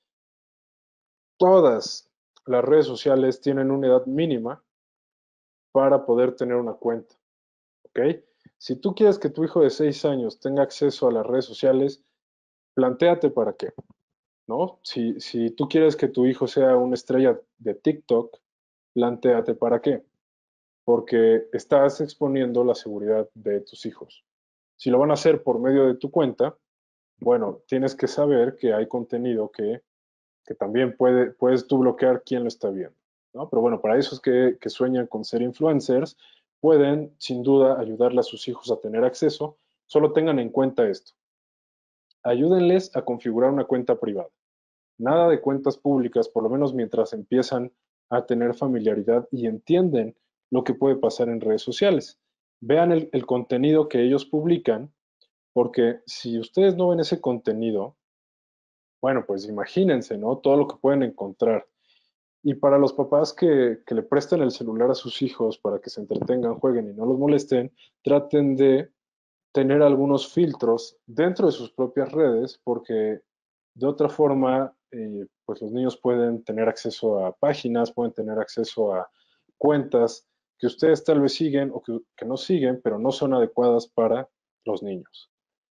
Todas las redes sociales tienen una edad mínima para poder tener una cuenta, ¿ok? Si tú quieres que tu hijo de seis años tenga acceso a las redes sociales, plantéate para qué, ¿no? Si, si tú quieres que tu hijo sea una estrella de TikTok, plantéate para qué, porque estás exponiendo la seguridad de tus hijos. Si lo van a hacer por medio de tu cuenta, bueno, tienes que saber que hay contenido que, que también puede, puedes tú bloquear quién lo está viendo, ¿no? Pero bueno, para esos que, que sueñan con ser influencers, pueden sin duda ayudarle a sus hijos a tener acceso. Solo tengan en cuenta esto. Ayúdenles a configurar una cuenta privada. Nada de cuentas públicas, por lo menos mientras empiezan a tener familiaridad y entienden lo que puede pasar en redes sociales. Vean el, el contenido que ellos publican, porque si ustedes no ven ese contenido, bueno, pues imagínense, ¿no? Todo lo que pueden encontrar. Y para los papás que, que le presten el celular a sus hijos para que se entretengan, jueguen y no los molesten, traten de tener algunos filtros dentro de sus propias redes, porque de otra forma, eh, pues los niños pueden tener acceso a páginas, pueden tener acceso a cuentas que ustedes tal vez siguen o que, que no siguen, pero no son adecuadas para los niños.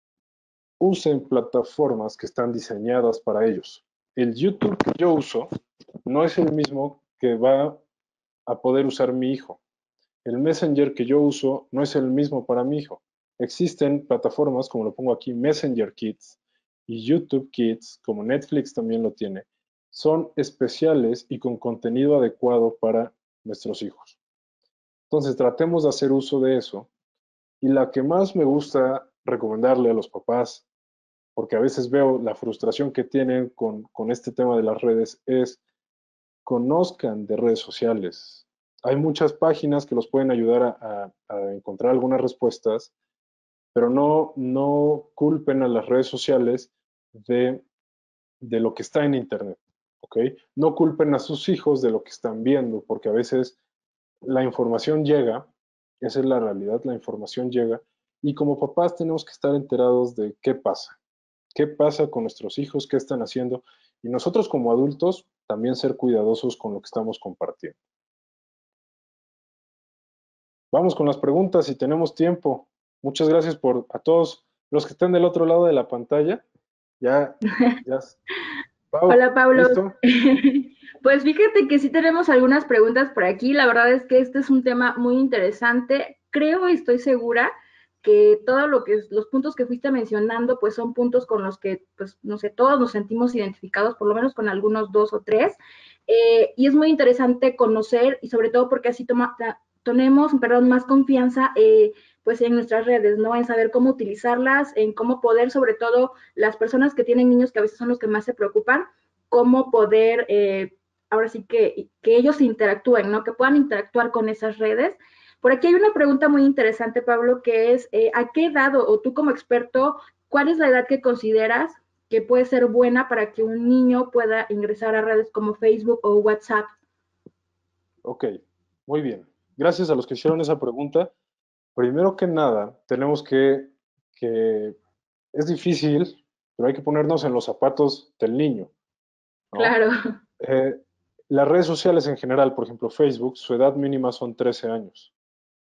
Usen plataformas que están diseñadas para ellos. El YouTube que yo uso no es el mismo que va a poder usar mi hijo. El Messenger que yo uso no es el mismo para mi hijo. Existen plataformas, como lo pongo aquí, Messenger Kids y YouTube Kids, como Netflix también lo tiene. Son especiales y con contenido adecuado para nuestros hijos. Entonces tratemos de hacer uso de eso. Y la que más me gusta recomendarle a los papás, porque a veces veo la frustración que tienen con, con este tema de las redes, es conozcan de redes sociales. Hay muchas páginas que los pueden ayudar a, a, a encontrar algunas respuestas, pero no, no culpen a las redes sociales de, de lo que está en Internet, ¿ok? No culpen a sus hijos de lo que están viendo, porque a veces la información llega, esa es la realidad, la información llega, y como papás tenemos que estar enterados de qué pasa, qué pasa con nuestros hijos, qué están haciendo, y nosotros como adultos también ser cuidadosos con lo que estamos compartiendo. Vamos con las preguntas si tenemos tiempo. Muchas gracias por a todos los que están del otro lado de la pantalla. Ya, ya. Pau, Hola, Pablo. ¿listo? Pues fíjate que sí tenemos algunas preguntas por aquí. La verdad es que este es un tema muy interesante. Creo y estoy segura que todo lo que los puntos que fuiste mencionando, pues son puntos con los que, pues, no sé, todos nos sentimos identificados, por lo menos con algunos dos o tres. Eh, y es muy interesante conocer y sobre todo porque así toma, tenemos, perdón, más confianza eh, pues en nuestras redes, ¿no? En saber cómo utilizarlas, en cómo poder, sobre todo las personas que tienen niños que a veces son los que más se preocupan, cómo poder, eh, ahora sí que, que ellos interactúen, ¿no? Que puedan interactuar con esas redes. Por aquí hay una pregunta muy interesante, Pablo, que es, eh, ¿a qué edad o, o tú como experto, cuál es la edad que consideras que puede ser buena para que un niño pueda ingresar a redes como Facebook o WhatsApp? Ok, muy bien. Gracias a los que hicieron esa pregunta. Primero que nada, tenemos que, que es difícil, pero hay que ponernos en los zapatos del niño, ¿no? Claro. Eh, las redes sociales en general, por ejemplo Facebook, su edad mínima son trece años.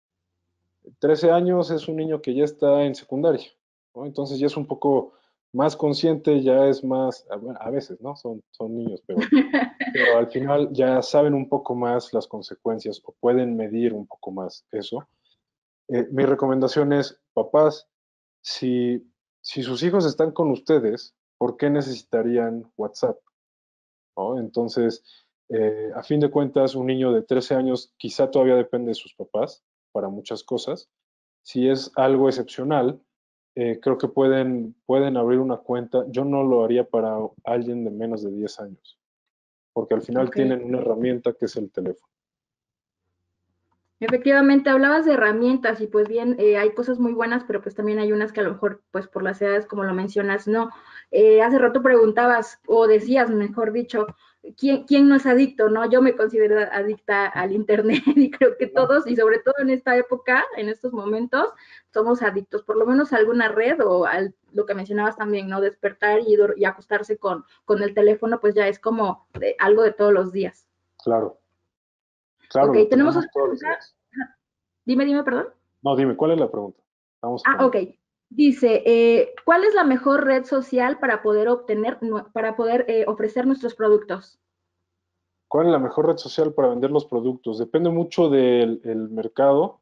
trece años es un niño que ya está en secundaria, ¿no? Entonces ya es un poco más consciente, ya es más, a, bueno, a veces, ¿no? Son, son niños, pero, pero al final ya saben un poco más las consecuencias o pueden medir un poco más eso. Eh, mi recomendación es, papás, si, si sus hijos están con ustedes, ¿por qué necesitarían WhatsApp? ¿No? Entonces, eh, a fin de cuentas, un niño de trece años quizá todavía depende de sus papás para muchas cosas. Si es algo excepcional, eh, creo que pueden, pueden abrir una cuenta. Yo no lo haría para alguien de menos de diez años, porque al final Ok. tienen una herramienta que es el teléfono. Efectivamente, hablabas de herramientas y pues bien, eh, hay cosas muy buenas, pero pues también hay unas que a lo mejor, pues por las edades, como lo mencionas, no. Eh, hace rato preguntabas, o decías, mejor dicho, ¿quién, quién no es adicto, no? Yo me considero adicta al Internet y creo que todos, y sobre todo en esta época, en estos momentos, somos adictos, por lo menos a alguna red o al, lo que mencionabas también, ¿no? Despertar y, y acostarse con, con el teléfono, pues ya es como de, algo de todos los días. Claro, claro, Ok, lo tenemos otra tenemos todos los pregunta. días. Dime, dime, perdón. No, dime, ¿cuál es la pregunta? Estamos Ah, esperando. ok. Dice, eh, ¿cuál es la mejor red social para poder obtener, para poder eh, ofrecer nuestros productos? ¿Cuál es la mejor red social para vender los productos? Depende mucho del el mercado.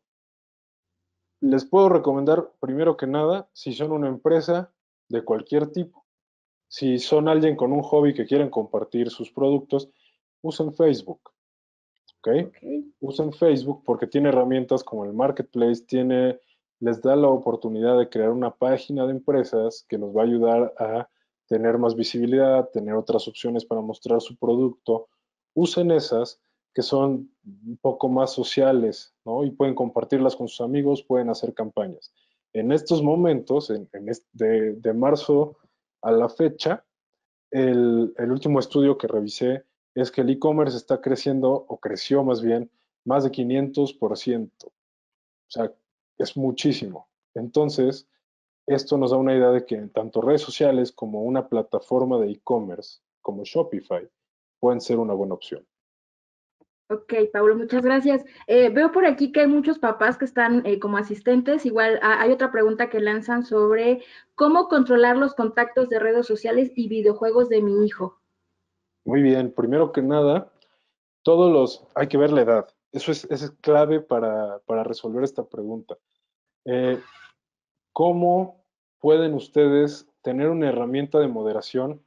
Les puedo recomendar, primero que nada, si son una empresa de cualquier tipo, si son alguien con un hobby que quieren compartir sus productos, usen Facebook, ¿ok? Ok. Usen Facebook porque tiene herramientas como el Marketplace, tiene, les da la oportunidad de crear una página de empresas que nos va a ayudar a tener más visibilidad, tener otras opciones para mostrar su producto. Usen esas que son un poco más sociales, ¿no? Y pueden compartirlas con sus amigos, pueden hacer campañas. En estos momentos, en, en este, de, de, marzo a la fecha, el, el último estudio que revisé es que el e-commerce está creciendo, o creció más bien, más de quinientos por ciento. O sea, es muchísimo. Entonces, esto nos da una idea de que tanto redes sociales como una plataforma de e-commerce como Shopify pueden ser una buena opción. Ok, Pablo, muchas gracias. Eh, veo por aquí que hay muchos papás que están eh, como asistentes. Igual ah, hay otra pregunta que lanzan sobre cómo controlar los contactos de redes sociales y videojuegos de mi hijo. Muy bien, primero que nada, todos los, hay que ver la edad. Eso es, eso es clave para, para resolver esta pregunta. Eh, ¿Cómo pueden ustedes tener una herramienta de moderación?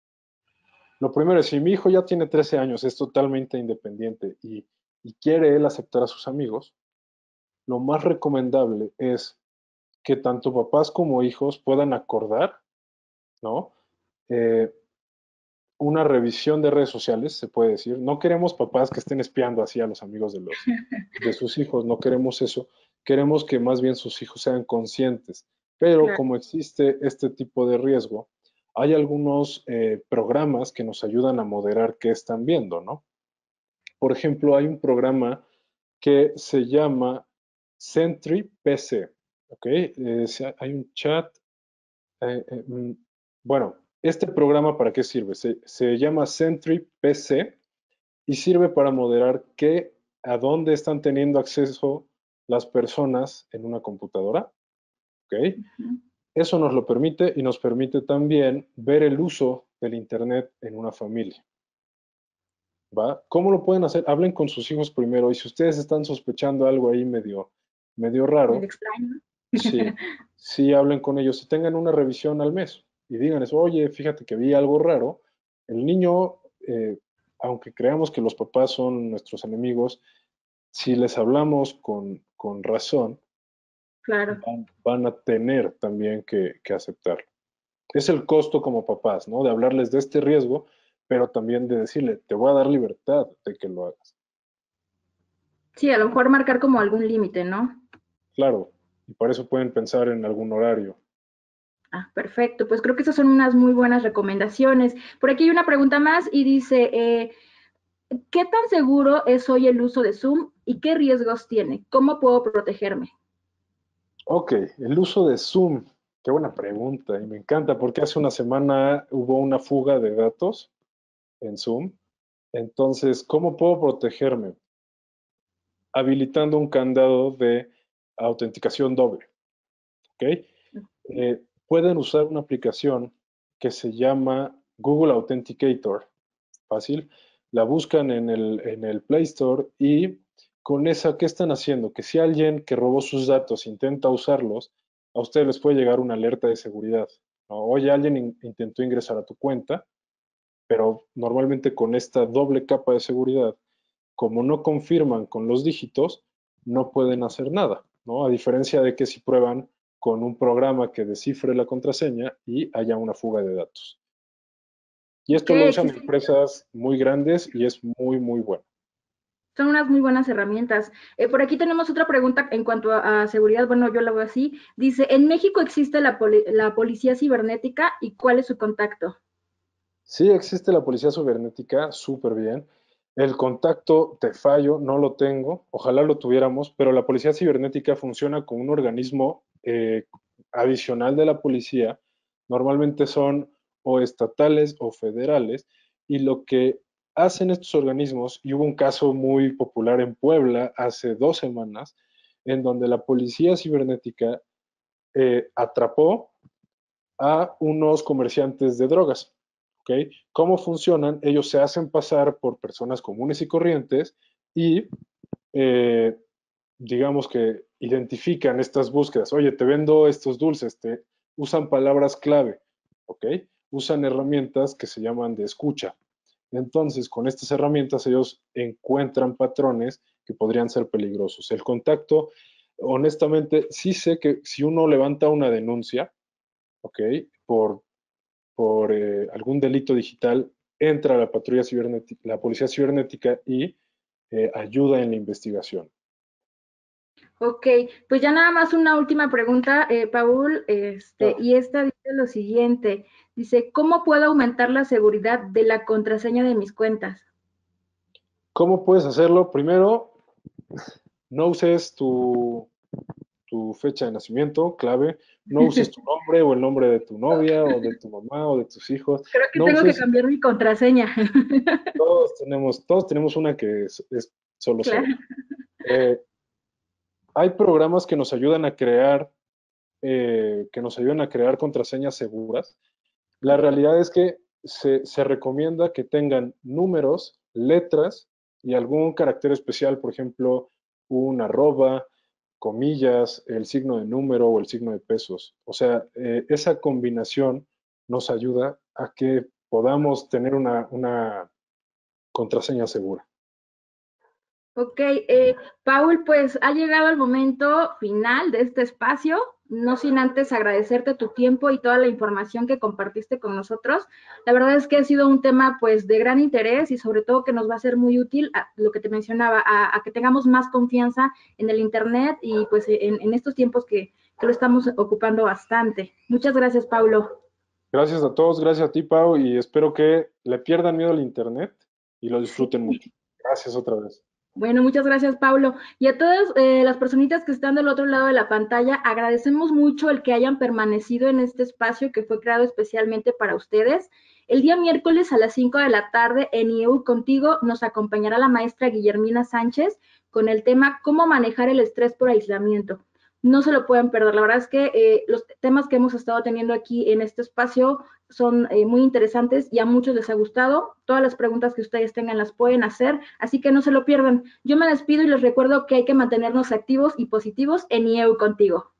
Lo primero es, si mi hijo ya tiene trece años, es totalmente independiente y, y quiere él aceptar a sus amigos, lo más recomendable es que tanto papás como hijos puedan acordar, ¿no? Eh, una revisión de redes sociales, se puede decir. No queremos papás que estén espiando así a los amigos de, los, de sus hijos, no queremos eso. Queremos que más bien sus hijos sean conscientes. Pero Claro. como existe este tipo de riesgo, hay algunos eh, programas que nos ayudan a moderar qué están viendo, ¿no? Por ejemplo, hay un programa que se llama Sentry P C, ¿ok? Eh, hay un chat. Eh, eh, mm, bueno, este programa, ¿para qué sirve? Se, se llama Sentry P C y sirve para moderar qué, a dónde están teniendo acceso las personas en una computadora, ¿ok? Ujú. Eso nos lo permite y nos permite también ver el uso del Internet en una familia. ¿Va? ¿Cómo lo pueden hacer? Hablen con sus hijos primero y si ustedes están sospechando algo ahí medio, medio Medio raro, extraño. sí, sí hablen con ellos y tengan una revisión al mes y díganles, oye, fíjate que vi algo raro. El niño, eh, aunque creamos que los papás son nuestros enemigos, si les hablamos con, con razón, Claro. van, van, a tener también que, que aceptarlo. Es el costo como papás, ¿no? De hablarles de este riesgo, pero también de decirle, te voy a dar libertad de que lo hagas. Sí, a lo mejor marcar como algún límite, ¿no? Claro, y para eso pueden pensar en algún horario. Ah, perfecto. Pues creo que esas son unas muy buenas recomendaciones. Por aquí hay una pregunta más y dice, eh, ¿qué tan seguro es hoy el uso de Zoom y qué riesgos tiene? ¿Cómo puedo protegerme? Ok, el uso de Zoom. Qué buena pregunta y me encanta porque hace una semana hubo una fuga de datos en Zoom. Entonces, ¿cómo puedo protegerme? Habilitando un candado de autenticación doble. ¿Ok? Eh, pueden usar una aplicación que se llama Google Authenticator. Fácil. La buscan en el, en el Play Store y con esa, ¿qué están haciendo? Que si alguien que robó sus datos intenta usarlos, a ustedes les puede llegar una alerta de seguridad, ¿no? Oye, alguien in intentó ingresar a tu cuenta, pero normalmente con esta doble capa de seguridad, como no confirman con los dígitos, no pueden hacer nada, ¿no? A diferencia de que si prueban con un programa que descifre la contraseña y haya una fuga de datos. Y Ok, esto lo usan existen empresas muy grandes y es muy, muy bueno. Son unas muy buenas herramientas. Eh, por aquí tenemos otra pregunta en cuanto a, a seguridad. Bueno, yo la veo así. Dice, ¿en México existe la, poli- la policía cibernética y cuál es su contacto? Sí existe la policía cibernética, súper bien. El contacto, te fallo, no lo tengo, ojalá lo tuviéramos, pero la policía cibernética funciona como un organismo eh, adicional de la policía. Normalmente son o estatales o federales, y lo que hacen estos organismos, y hubo un caso muy popular en Puebla hace dos semanas, en donde la policía cibernética eh, atrapó a unos comerciantes de drogas. ¿Ok? ¿Cómo funcionan? Ellos se hacen pasar por personas comunes y corrientes y eh, digamos que identifican estas búsquedas. Oye, te vendo estos dulces, te usan palabras clave, ¿ok? Usan herramientas que se llaman de escucha. Entonces, con estas herramientas ellos encuentran patrones que podrían ser peligrosos. El contacto, honestamente, sí sé que si uno levanta una denuncia, ¿ok? Por por eh, algún delito digital, entra la patrulla cibernética, la policía cibernética y eh, ayuda en la investigación. Ok, pues ya nada más una última pregunta, eh, Paul, este, Claro. y esta dice lo siguiente, dice, ¿cómo puedo aumentar la seguridad de la contraseña de mis cuentas? ¿Cómo puedes hacerlo? Primero, no uses tu, tu fecha de nacimiento, clave, no uses tu nombre o el nombre de tu novia o de tu mamá o de tus hijos, Creo que no tengo que uses, cambiar mi contraseña. todos tenemos, todos tenemos una que es, es solo Claro. cero. Eh, Hay programas que nos ayudan a crear, eh, que nos ayudan a crear contraseñas seguras. La Ok. realidad es que se, se recomienda que tengan números, letras y algún carácter especial, por ejemplo, un arroba, comillas, el signo de número o el signo de pesos. O sea, eh, esa combinación nos ayuda a que podamos tener una, una contraseña segura. Ok, eh, Paul, pues ha llegado el momento final de este espacio, no sin antes agradecerte tu tiempo y toda la información que compartiste con nosotros. La verdad es que ha sido un tema pues de gran interés y sobre todo que nos va a ser muy útil a lo que te mencionaba, a, a que tengamos más confianza en el Internet y pues en, en estos tiempos que, que lo estamos ocupando bastante. Muchas gracias, Paulo. Gracias a todos, gracias a ti, Pau, y espero que le pierdan miedo al Internet y lo Sí. disfruten mucho. Gracias otra vez. Bueno, muchas gracias, Paulo. Y a todas eh, las personitas que están del otro lado de la pantalla, agradecemos mucho el que hayan permanecido en este espacio que fue creado especialmente para ustedes. El día miércoles a las cinco de la tarde en I E U Contigo nos acompañará la maestra Guillermina Sánchez con el tema cómo manejar el estrés por aislamiento. No se lo pueden perder. La verdad es que eh, los temas que hemos estado teniendo aquí en este espacio son eh, muy interesantes y a muchos les ha gustado. Todas las preguntas que ustedes tengan las pueden hacer, así que no se lo pierdan. Yo me despido y les recuerdo que hay que mantenernos activos y positivos en I E U Contigo.